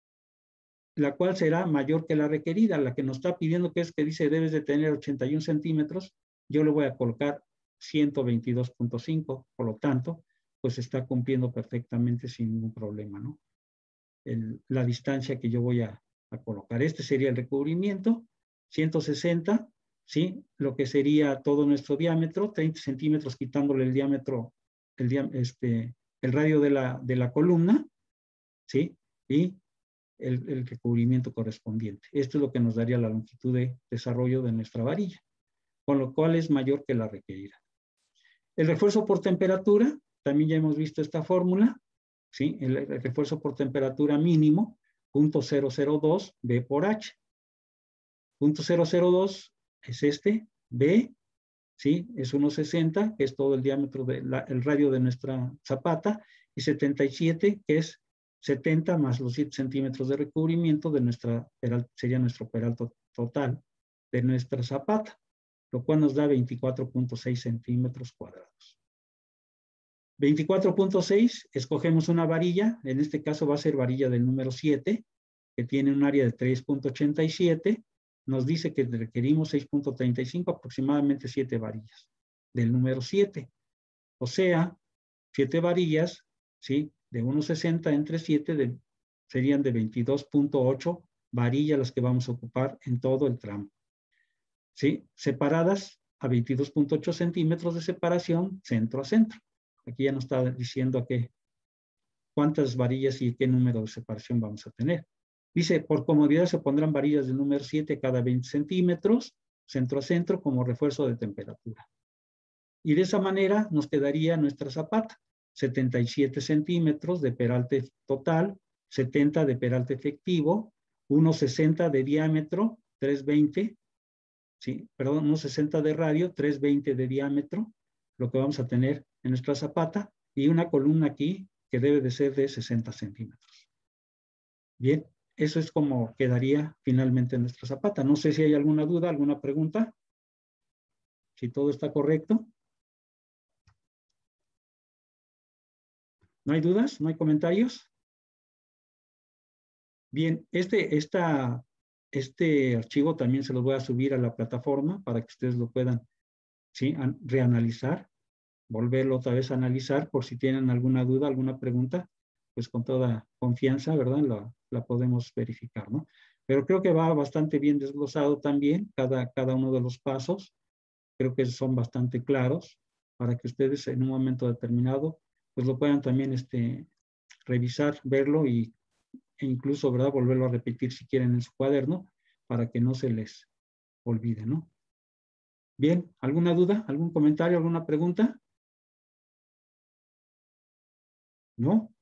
La cual será mayor que la requerida, la que nos está pidiendo, que es que dice debes de tener ochenta y uno centímetros, yo le voy a colocar ciento veintidós punto cinco, por lo tanto, pues está cumpliendo perfectamente sin ningún problema, ¿no? El, la distancia que yo voy a, a colocar. Este sería el recubrimiento, ciento sesenta, ¿sí? Lo que sería todo nuestro diámetro, treinta centímetros quitándole el diámetro, el, dia, este, el radio de la, de la columna, ¿sí? Y El, el recubrimiento correspondiente. Esto es lo que nos daría la longitud de desarrollo de nuestra varilla, con lo cual es mayor que la requerida. El refuerzo por temperatura, también ya hemos visto esta fórmula, ¿sí? El, el refuerzo por temperatura mínimo, punto cero cero dos B por H. punto cero cero dos es este, B, ¿sí? Es uno sesenta, que es todo el diámetro, de la, el radio de nuestra zapata, y setenta y siete, que es setenta más los siete centímetros de recubrimiento de nuestra, sería nuestro peralto total de nuestra zapata, lo cual nos da veinticuatro punto seis centímetros cuadrados. veinticuatro punto seis, escogemos una varilla, en este caso va a ser varilla del número siete, que tiene un área de tres punto ochenta y siete, nos dice que requerimos seis punto treinta y cinco, aproximadamente siete varillas del número siete. O sea, siete varillas, ¿sí? De uno sesenta entre siete de, serían de veintidós punto ocho varillas las que vamos a ocupar en todo el tramo. ¿Sí? Separadas a veintidós punto ocho centímetros de separación centro a centro. Aquí ya nos está diciendo a qué, cuántas varillas y qué número de separación vamos a tener. Dice, por comodidad se pondrán varillas de número siete cada veinte centímetros, centro a centro, como refuerzo de temperatura. Y de esa manera nos quedaría nuestra zapata. setenta y siete centímetros de peralte total, setenta de peralte efectivo, uno sesenta de diámetro, trescientos veinte, sí, perdón, uno sesenta de radio, trescientos veinte de diámetro, lo que vamos a tener en nuestra zapata, y una columna aquí que debe de ser de sesenta centímetros. Bien, eso es como quedaría finalmente nuestra zapata. No sé si hay alguna duda, alguna pregunta. Si todo está correcto. ¿No hay dudas? ¿No hay comentarios? Bien, este, esta, este archivo también se lo voy a subir a la plataforma para que ustedes lo puedan, ¿sí? reanalizar, volverlo otra vez a analizar por si tienen alguna duda, alguna pregunta, pues con toda confianza, ¿verdad? La, la podemos verificar, ¿no? Pero creo que va bastante bien desglosado también cada, cada uno de los pasos. Creo que son bastante claros para que ustedes en un momento determinado pues lo puedan también este, revisar, verlo y, e incluso, ¿verdad? Volverlo a repetir si quieren en su cuaderno para que no se les olvide, ¿no? Bien, ¿alguna duda? ¿Algún comentario? ¿Alguna pregunta? ¿No?